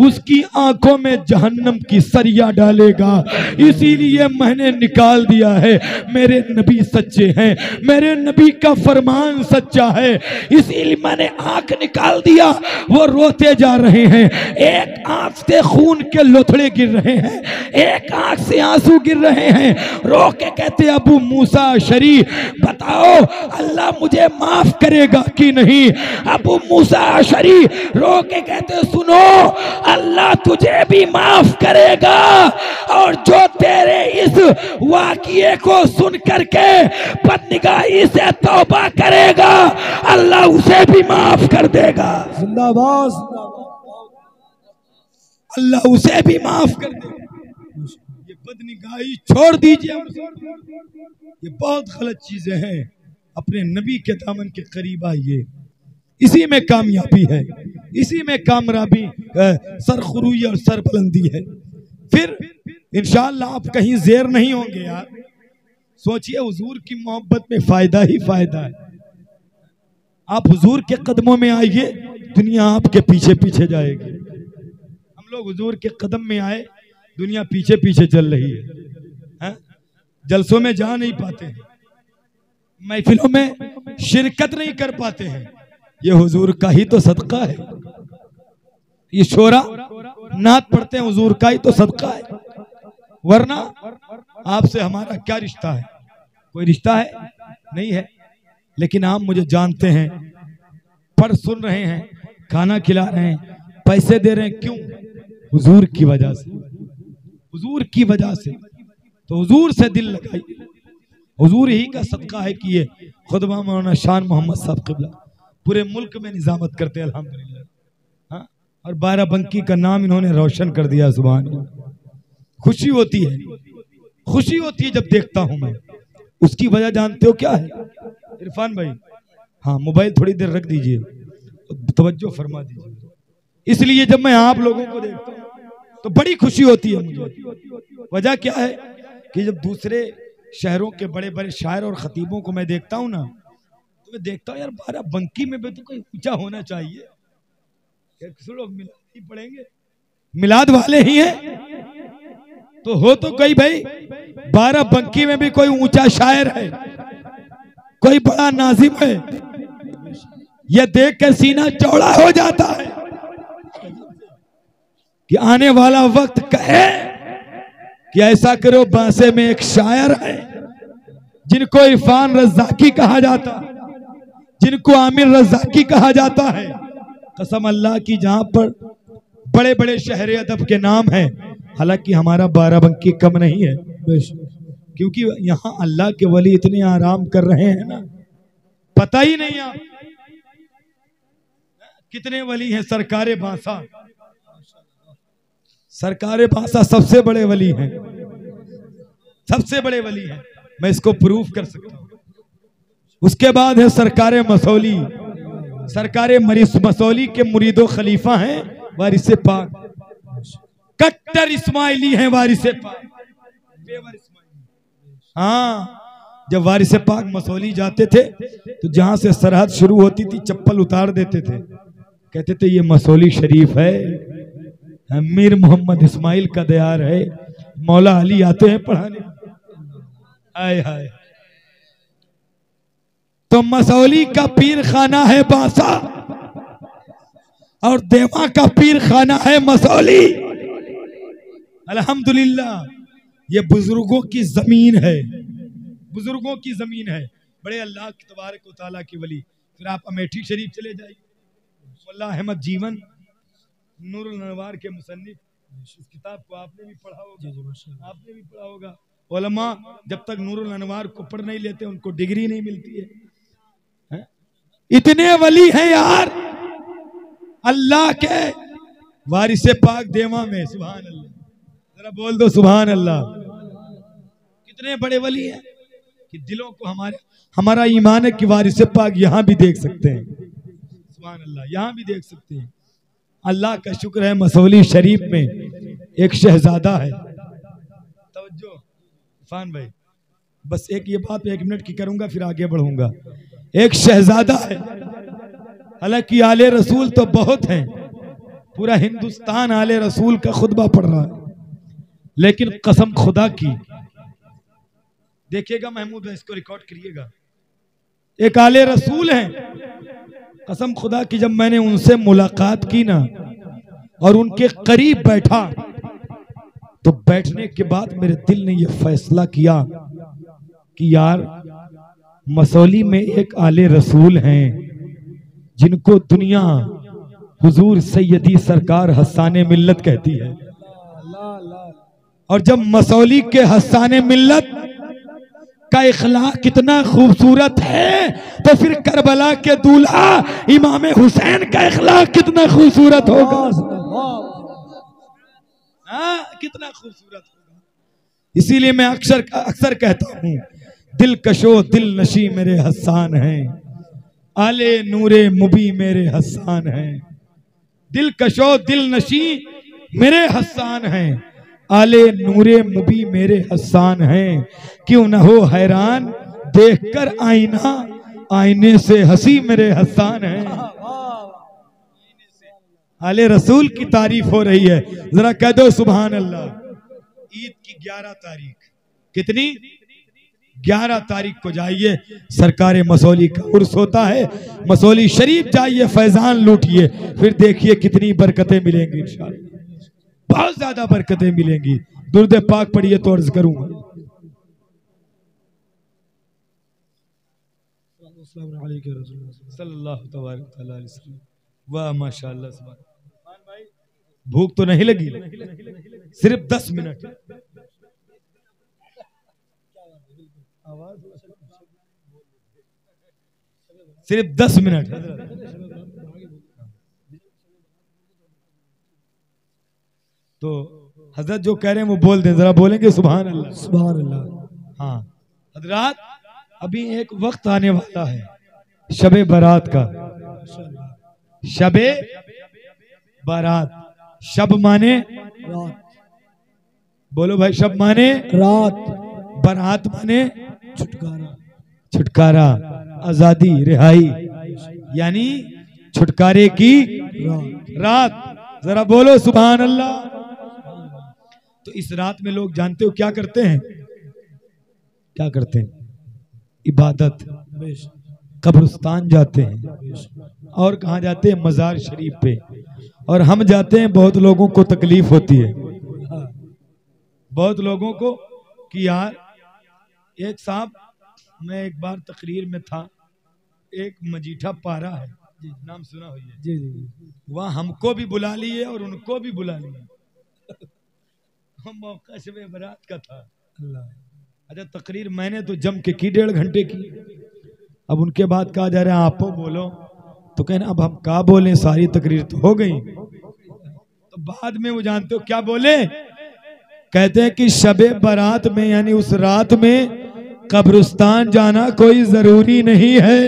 आंखों में जहन्नम की सरिया डालेगा। इसीलिए मैंने निकाल दिया है। मेरे नबी सच्चे हैं, मेरे नबी का फरमान सच्चा है, इसीलिए मैंने आंख निकाल दिया। वो रोते जा रहे हैं, एक आंख से खून के लोथड़े गिर रहे हैं, एक आंख से आंसू गिर रहे हैं। रो के कहते अबू मूसा अशरी, बताओ अल्लाह मुझे माफ करेगा कि नहीं? अबू मूसा अशरी रो के कहते सुनो, अल्लाह तुझे भी माफ करेगा, और जो तेरे इस वाक़िए को सुन करके बदनिगाही से तौबा करेगा, अल्लाह उसे भी माफ कर देगा। जिंदाबाद, अल्लाह उसे भी माफ कर देगा। ये बदनिगाही छोड़ दीजिए, ये बहुत गलत चीजें हैं। अपने नबी के दामन के करीब आइए, इसी में कामयाबी है, इसी में कामयाबी सरखुरूई और सरबुलंदी है। फिर इंशाअल्लाह आप कहीं ज़ेर नहीं होंगे यार। सोचिए, हुजूर की मोहब्बत में फायदा ही फायदा है। आप हुजूर के कदमों में आइए, दुनिया आपके पीछे पीछे जाएगी। हम लोग हुजूर के कदम में आए, दुनिया पीछे पीछे चल रही है। जलसों में जा नहीं पाते हैं, महफिलों में शिरकत नहीं कर पाते हैं। ये हुजूर का ही तो सदका है। ये शोरा नात पढ़ते हैं, हुजूर का ही तो सदका है। वरना आपसे हमारा क्या रिश्ता है? कोई रिश्ता है? नहीं है। लेकिन आप मुझे जानते हैं, पढ़ सुन रहे हैं, खाना खिला रहे हैं, पैसे दे रहे हैं, क्यों? हुजूर की वजह से, हुजूर की वजह से। तो हुजूर से दिल लगाइए। हुजूर ही का सदका है कि ये खुतबा मौलाना शान मोहम्मद साहब क़िबला पूरे मुल्क में निजामत करते हैं अल्हम्दुलिल्लाह। हाँ, और बाराबंकी का नाम इन्होंने रोशन कर दिया। सुभान अल्लाह। खुशी होती है, खुशी होती है जब देखता हूं मैं। उसकी वजह जानते हो क्या है इरफान भाई? हाँ, मोबाइल थोड़ी देर रख दीजिए, तवज्जो फरमा दीजिए। इसलिए जब मैं आप लोगों को देखता हूं तो बड़ी खुशी होती है मुझे। वजह क्या है कि जब दूसरे शहरों के बड़े बड़े शायर और खतीबों को मैं देखता हूं ना, तो मैं देखता हूं यार बाराबंकी में भी तो कोई ऊंचा होना चाहिए। लोग मिलाद ही पढ़ेंगे, मिलाद वाले ही हैं, तो हो तो कोई भाई बाराबंकी में भी कोई ऊंचा शायर है, कोई बड़ा नाजिम है। यह देख कर सीना चौड़ा हो जाता है कि आने वाला वक्त कहे कि ऐसा करो, बांसे में एक शायर है जिनको इरफान रज़ाकी कहा जाता, जिनको आमिर रज़ाकी कहा जाता है। कसम अल्लाह की, जहां पर बड़े बड़े शहर अदब के नाम हैं, हालांकि हमारा बाराबंकी कम नहीं है, क्योंकि यहाँ अल्लाह के वली इतने आराम कर रहे हैं ना, पता ही नहीं आप कितने वली हैं। सरकारे बांसा, सरकारे बांसा सबसे बड़े वली हैं, सबसे बड़े वली हैं। मैं इसको प्रूफ कर सकता हूं। उसके बाद है सरकारे मसौली। सरकारे मसौली के मुरीदो खलीफा हैं वारिस पाक, कट्टर इस्माइली हैं वारिस पाक। हाँ, जब वारिस पाक मसौली जाते थे तो जहां से सरहद शुरू होती थी चप्पल उतार देते थे, कहते थे ये मसौली शरीफ है, मीर मोहम्मद इस्माइल का दयार है, मौला अली आते हैं पढ़ाने। आए हाय। तो मसौली का पीर खाना है बांसा और देवा का पीर खाना है मसौली। अल्हम्दुलिल्लाह, ये बुजुर्गों की जमीन है, बुजुर्गों की जमीन है। बड़े अल्लाह की तबारक व तआला की वली। फिर आप अमेठी शरीफ चले जाइए, मुल्ला अहमद जीवन नूरुल अनवार के मुसन्निफ, इस किताब को आपने भी पढ़ा होगा, आपने भी पढ़ा होगा। उलमा जब तक नूरुल अनवार को पढ़ नहीं लेते उनको डिग्री नहीं मिलती है। इतने वली हैं यार अल्लाह के वारिस पाक देवा में। सुभान अल्लाह, जरा बोल दो सुभान अल्लाह। कितने बड़े वली हैं कि दिलों को हमारा ईमान है कि वारिस पाक यहाँ भी देख सकते हैं। सुभान अल्लाह, यहाँ भी देख सकते हैं। अल्लाह का शुक्र है, मसौली शरीफ में एक शहजादा है। तवज्जो इरफान भाई, बस एक ये बात 1 मिनट की करूंगा फिर आगे बढ़ूंगा। एक शहजादा है, हालांकि आले रसूल तो बहुत हैं, पूरा हिंदुस्तान आले रसूल का खुतबा पढ़ रहा है, लेकिन कसम खुदा की, देखिएगा महमूद भाई, इसको रिकॉर्ड करिएगा, एक आले रसूल हैं, कसम खुदा की जब मैंने उनसे मुलाकात की ना और उनके करीब बैठा, तो बैठने के बाद मेरे दिल ने यह फैसला किया कि यार मसौली में एक आले रसूल हैं जिनको दुनिया हुजूर सैयदी सरकार हस्साने मिल्लत कहती है, और जब मसौली के हस्साने मिल्लत का इखलाक कितना खूबसूरत है, तो फिर करबला के दूल्हा इमाम हुसैन का इखलाक कितना खूबसूरत होगा। हाँ, कितना खूबसूरत होगा। इसीलिए मैं अक्सर कहता हूँ, दिल कशो दिल नशी मेरे हस्सान हैं, आले नूरे मुबी मेरे हस्सान हैं। दिल कशो दिल नशी मेरे हस्सान हैं, आले नूरे मुबी मेरे हस्सान हैं। क्यों न हो हैरान देखकर आईना, आईने से हंसी मेरे हस्सान हैं। आले रसूल की तारीफ हो रही है, जरा कह दो सुभान अल्लाह। ईद की 11 तारीख, कितनी 11 तारीख को जाइए, सरकार मसौली का उर्स होता है, मसौली शरीफ जाइए, फैजान लूटिए, फिर देखिए कितनी बरकतें मिलेंगी इंशाअल्लाह, बहुत ज्यादा बरकतें मिलेंगी। दुरूद पाक पढ़िए तो अर्ज करूंगा। सल्लल्लाहु अलैहि वसल्लम। वाह माशाअल्लाह, सुभान भाई, भूख तो नहीं लगी? सिर्फ 10 मिनट, सिर्फ 10 मिनट। तो हजरत जो कह रहे हैं वो बोल दें, जरा बोलेंगे सुभान अल्लाह, सुभान अल्लाह। हाँ हजरात, अभी एक वक्त आने वाला है शबे बारात का। शबे बारात, शब माने रात, बोलो भाई, शब माने रात, बारात माने छुटकारा, छुटकारा, आजादी, रिहाई, यानी छुटकारे की रात। जरा बोलो सुभान अल्लाह। तो इस रात में लोग जानते हो क्या करते हैं? क्या करते हैं? इबादत, कब्रिस्तान जाते हैं, और कहाँ जाते हैं? मजार शरीफ पे। और हम जाते हैं, बहुत लोगों को तकलीफ होती है, बहुत लोगों को, कि यार एक साहब, मैं एक बार तकरीर में था, एक मजीठा पारा है, नाम सुना हुई है जी, वहाँ हमको भी बुला लिए और उनको भी बुला लिए। मौका शबे बारात का था। अच्छा, तकरीर मैंने तो जम के की 1.5 घंटे की। अब उनके बाद कहा जा रहा है आप बोलो, तो कहना अब हम क्या बोलें, सारी तकरीर तो हो गई। तो बाद में वो जानते हो क्या बोले? कहते हैं कि शबे बारात में, यानी उस रात में कब्रिस्तान जाना कोई जरूरी नहीं है।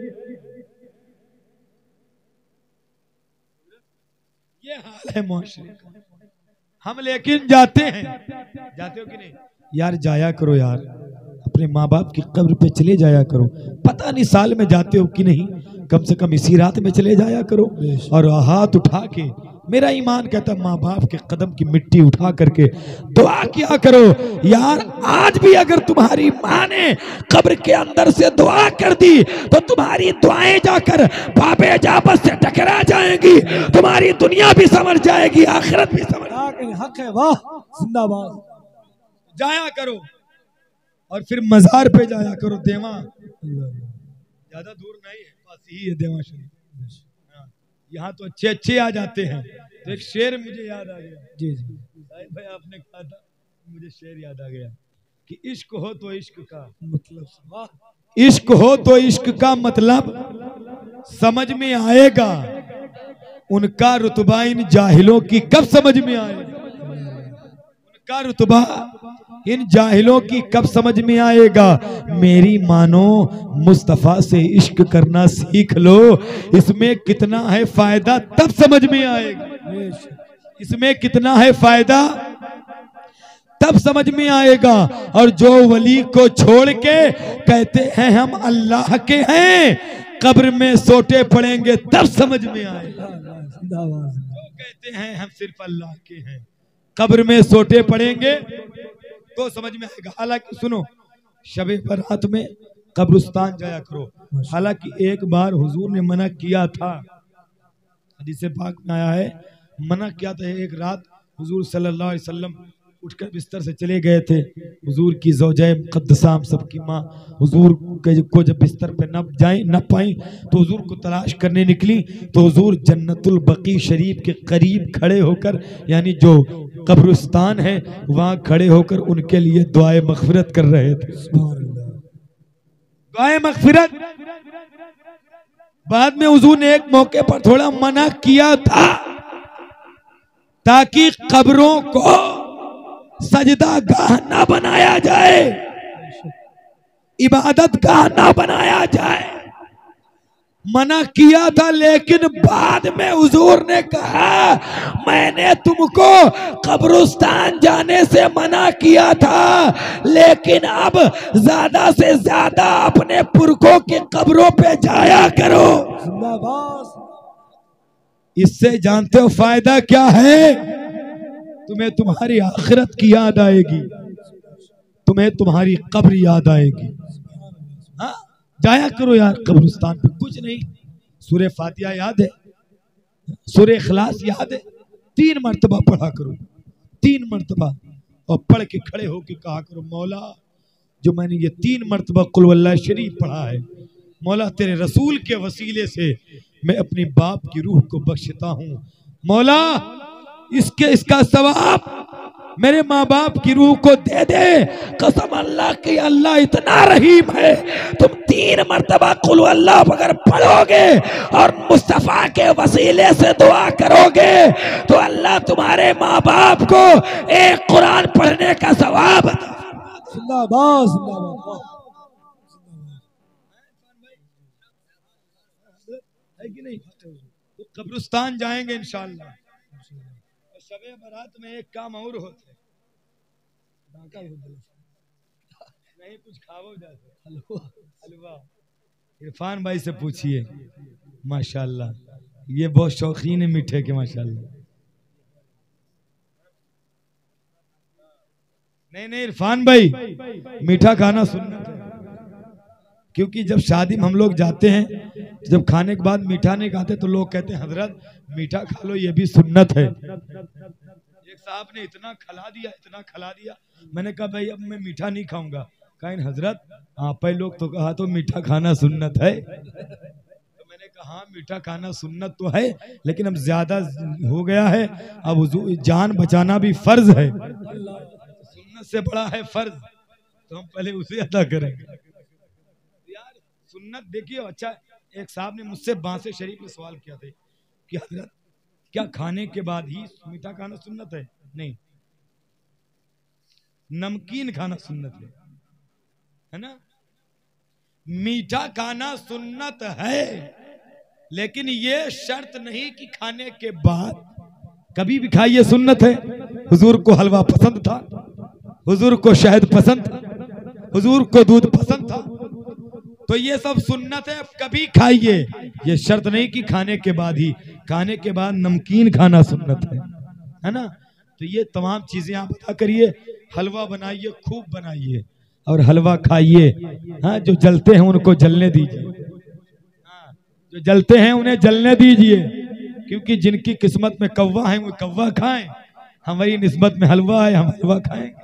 ये हाल है मुआशरे का। हम लेकिन जाते हैं, जाते हो कि नहीं? यार जाया करो यार, अपने माँ बाप की कब्र पे चले जाया करो। पता नहीं साल में जाते हो कि नहीं, कम से कम इसी रात में चले जाया करो। और हाथ उठा के, मेरा ईमान कहता है, माँ बाप के कदम की मिट्टी उठा करके दुआ किया करो। यार आज भी अगर तुम्हारी माँ ने कब्र के अंदर से दुआ कर दी, तो तुम्हारी दुआएं जाकर बाबे जाबत से टकरा जाएंगी, तुम्हारी दुनिया भी समझ जाएगी, आखिरत भी समझ। हक है, वाह, जिंदाबाद। जाया करो और फिर मजार पे जाया करो। देवा ज्यादा दूर नहीं है, पास ही है देवा शरीफ। यहाँ तो अच्छे अच्छे आ जाते हैं। तो एक शेर मुझे याद आ गया जी जी भाई, आपने कहा था, मुझे शेर याद आ गया कि इश्क हो तो इश्क का मतलब, इश्क हो तो इश्क का मतलब समझ में आएगा, उनका रुतबा इन जाहिलों की कब समझ में आएगा। उनका रुतबा इन जाहिलों की कब समझ में आएगा। मेरी मानो मुस्तफा से इश्क करना सीख लो, इसमें कितना है फायदा तब समझ में आएगा। इसमें कितना है फायदा तब समझ में आएगा। और जो वली को छोड़ के कहते हैं हम अल्लाह के हैं, कब्र में सोटे पड़ेंगे तब समझ में आएगा। कहते हैं हम सिर्फ अल्लाह के हैं। कब्र में सोटे पड़ेंगे तो समझ में आएगा। हालांकि सुनो, शबे बारात में कब्रिस्तान जाया करो। हालांकि एक बार हुजूर ने मना किया था, हदीस पाक में आया है, मना किया था। एक रात हुजूर सल्लल्लाहु अलैहि वसल्लम उठकर बिस्तर से चले गए थे। हुजूर की ज़ौजाए मुक़द्दसाम सबकी माँ हुजूर को जब बिस्तर पे न पाई तो हुजूर को तलाश करने निकली। तो हुजूर जन्नतुल बकी शरीफ के करीब खड़े होकर, यानी जो कब्रिस्तान है वहां खड़े होकर उनके लिए दुआए मग़फ़िरत कर रहे थे। दुआए मग़फ़िरत। बाद में हुजूर ने एक मौके पर थोड़ा मना किया था ताकि कब्रों को सजदा गाह ना बनाया जाए, इबादत गाह ना बनाया जाए, मना किया था। लेकिन बाद में हुजूर ने कहा मैंने तुमको कब्रिस्तान जाने से मना किया था, लेकिन अब ज्यादा से ज्यादा अपने पुरखों के कब्रों पे जाया करो। इससे जानते हो फायदा क्या है? तुम्हें तुम्हारी आखिरत की याद आएगी, तुम्हें तुम्हारी कब्र याद आएगी। हाँ, जाया करो यार कब्रिस्तान पे। कुछ नहीं, सूरह फातिहा याद है, सूरह इखलास याद है, 3 मरतबा पढ़ा करो, 3 मरतबा। और पढ़ के खड़े होके कहा करो मौला, जो मैंने ये 3 मरतबा कुल वल्लाह शरीफ पढ़ा है, मौला तेरे रसूल के वसीले से मैं अपनी बाप की रूह को बख्शता हूँ। मौला इसका सवाब मेरे माँ बाप की रूह को दे दे। कसम अल्लाह की, अल्लाह इतना रहीम है। तुम 3 मरतबा कुल अल्लाह अगर पढ़ोगे और मुस्तफा के वसीले से दुआ करोगे तो अल्लाह तुम्हारे माँ बाप को एक कुरान पढ़ने का सवाब। है कि नहीं? तो कब्रिस्तान जाएंगे इंशाअल्लाह। शबे बारात में एक काम और होता है, नहीं कुछ खाओ जाते हलवा। इरफान भाई से पूछिए, माशाल्लाह ये बहुत शौकीन है मीठे के, माशाल्लाह। नहीं इरफान भाई, मीठा खाना सुन्नत है। क्योंकि जब शादी में हम लोग जाते हैं, जब खाने के बाद मीठा नहीं खाते तो लोग कहते हैं हजरत मीठा खा लो, ये भी सुन्नत है। एक साहब ने इतना खिला दिया, मैंने कहा भाई अब मैं मीठा नहीं खाऊंगा। कहा हजरत आप लोग तो कहा तो मीठा खाना सुन्नत है। तो मैंने कहा हाँ मीठा खाना सुन्नत तो है, लेकिन अब ज्यादा हो गया है, अब जान बचाना भी फर्ज है। सुन्नत से बड़ा है फर्ज, तो हम पहले उसे अदा करेंगे। यार सुन्नत देखिए। अच्छा, एक साहब ने मुझसे बांसे शरीफ में सवाल किया था कि हजरत क्या खाने के बाद ही मीठा खाना सुन्नत है? नहीं, नमकीन खाना सुन्नत है ना। मीठा खाना सुन्नत है, लेकिन ये शर्त नहीं कि खाने के बाद कभी भी खाइए, सुन्नत है। हुजूर को हलवा पसंद था, हुजूर को शहद पसंद था, हुजूर को दूध पसंद था, तो ये सब सुन्नत है, कभी खाइए। ये शर्त नहीं कि खाने के बाद ही, खाने के बाद नमकीन खाना सुन्नत है ना। तो ये तमाम चीजें आप अदा करिए। हलवा बनाइए, खूब बनाइए और हलवा खाइए। हाँ, जो जलते हैं उनको जलने दीजिए, हाँ, जो जलते हैं उन्हें जलने दीजिए, क्योंकि जिनकी किस्मत में कौवा है वो कौवा खाएं, हमारी निस्बत में हलवा है, हम हलवा खाएंगे।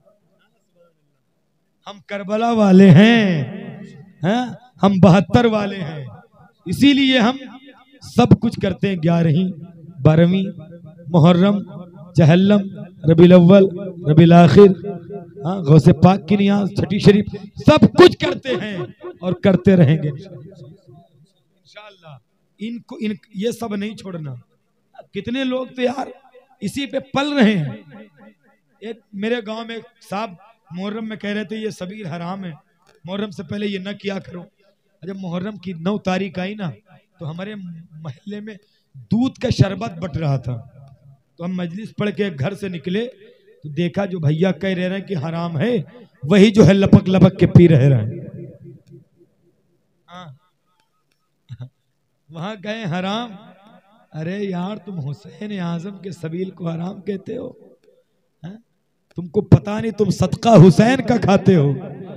हम करबला वाले हैं, हाँ, हम 72 वाले हैं, इसीलिए हम सब कुछ करते हैं। 11वीं 12वीं मुहर्रम, चहल्लम, रबीउल अव्वल, रबीउल आखिर, हाँ, गौसे पाक की नियाज, छठी शरीफ, सब कुछ करते हैं और करते रहेंगे इंशाअल्लाह। इनको ये सब नहीं छोड़ना। कितने लोग तो यार इसी पे पल रहे हैं। एक मेरे गांव में साहब मुहर्रम में कह रहे थे ये सबीर हराम है, मुहर्रम से पहले ये न किया करो। जब मुहर्रम की 9 तारीख आई ना, तो हमारे मोहल्ले में दूध का शरबत बट रहा था। तो हम मजलिस पढ़ के घर से निकले तो देखा जो भैया कह रहे हैं कि हराम है, वही जो है लपक लपक के पी रहे हैं। हाँ, वहां गए हराम, अरे यार तुम हुसैन आजम के सबील को हराम कहते हो, है? तुमको पता नहीं तुम सदका हुसैन का खाते हो।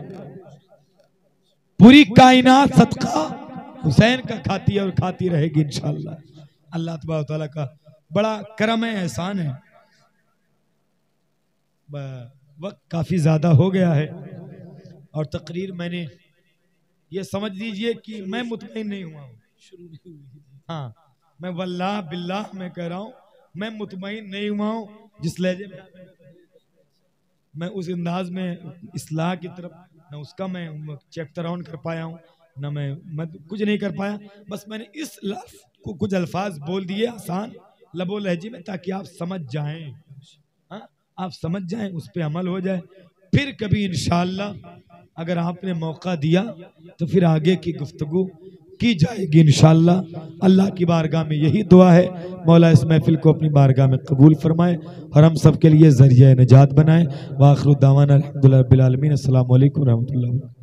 पूरी कायनात सदका हुसैन का खाती है और खाती रहेगी इंशाअल्लाह। अल्लाह तबारक तआला का बड़ा करम है, एहसान है। वक्त काफी ज्यादा हो गया है और तकरीर मैंने ये समझ लीजिए कि मैं मुतमईन नहीं हुआ हूँ। हाँ, मैं वल्लाह बिल्लाह मैं कह रहा हूँ, मैं मुतमईन नहीं हुआ हूँ। जिस लहजे में मैं उस अंदाज में इस्लाह की तरफ न उसका मैं चैप्टर ऑन कर पाया हूँ, न मैं कुछ नहीं कर पाया। बस मैंने इस लफ्ज़ को कुछ अल्फाज बोल दिए आसान लबो लहजे में, ताकि आप समझ जाएं। हाँ, आप समझ जाएं, उस पर अमल हो जाए। फिर कभी इंशाअल्लाह अगर आपने मौका दिया तो फिर आगे की गुफ्तगू की जाएगी इंशाअल्लाह। अल्लाह की बारगाह में यही दुआ है, मौला इस महफिल को अपनी बारगाह में कबूल फरमाए और हम सब के लिए ज़रिया निजात बनाए। व आखिर दावाना अल्हम्दुलिल्लाह रब्बिल आलमीन। अस्सलामु अलैकुम रहमतुल्लाह।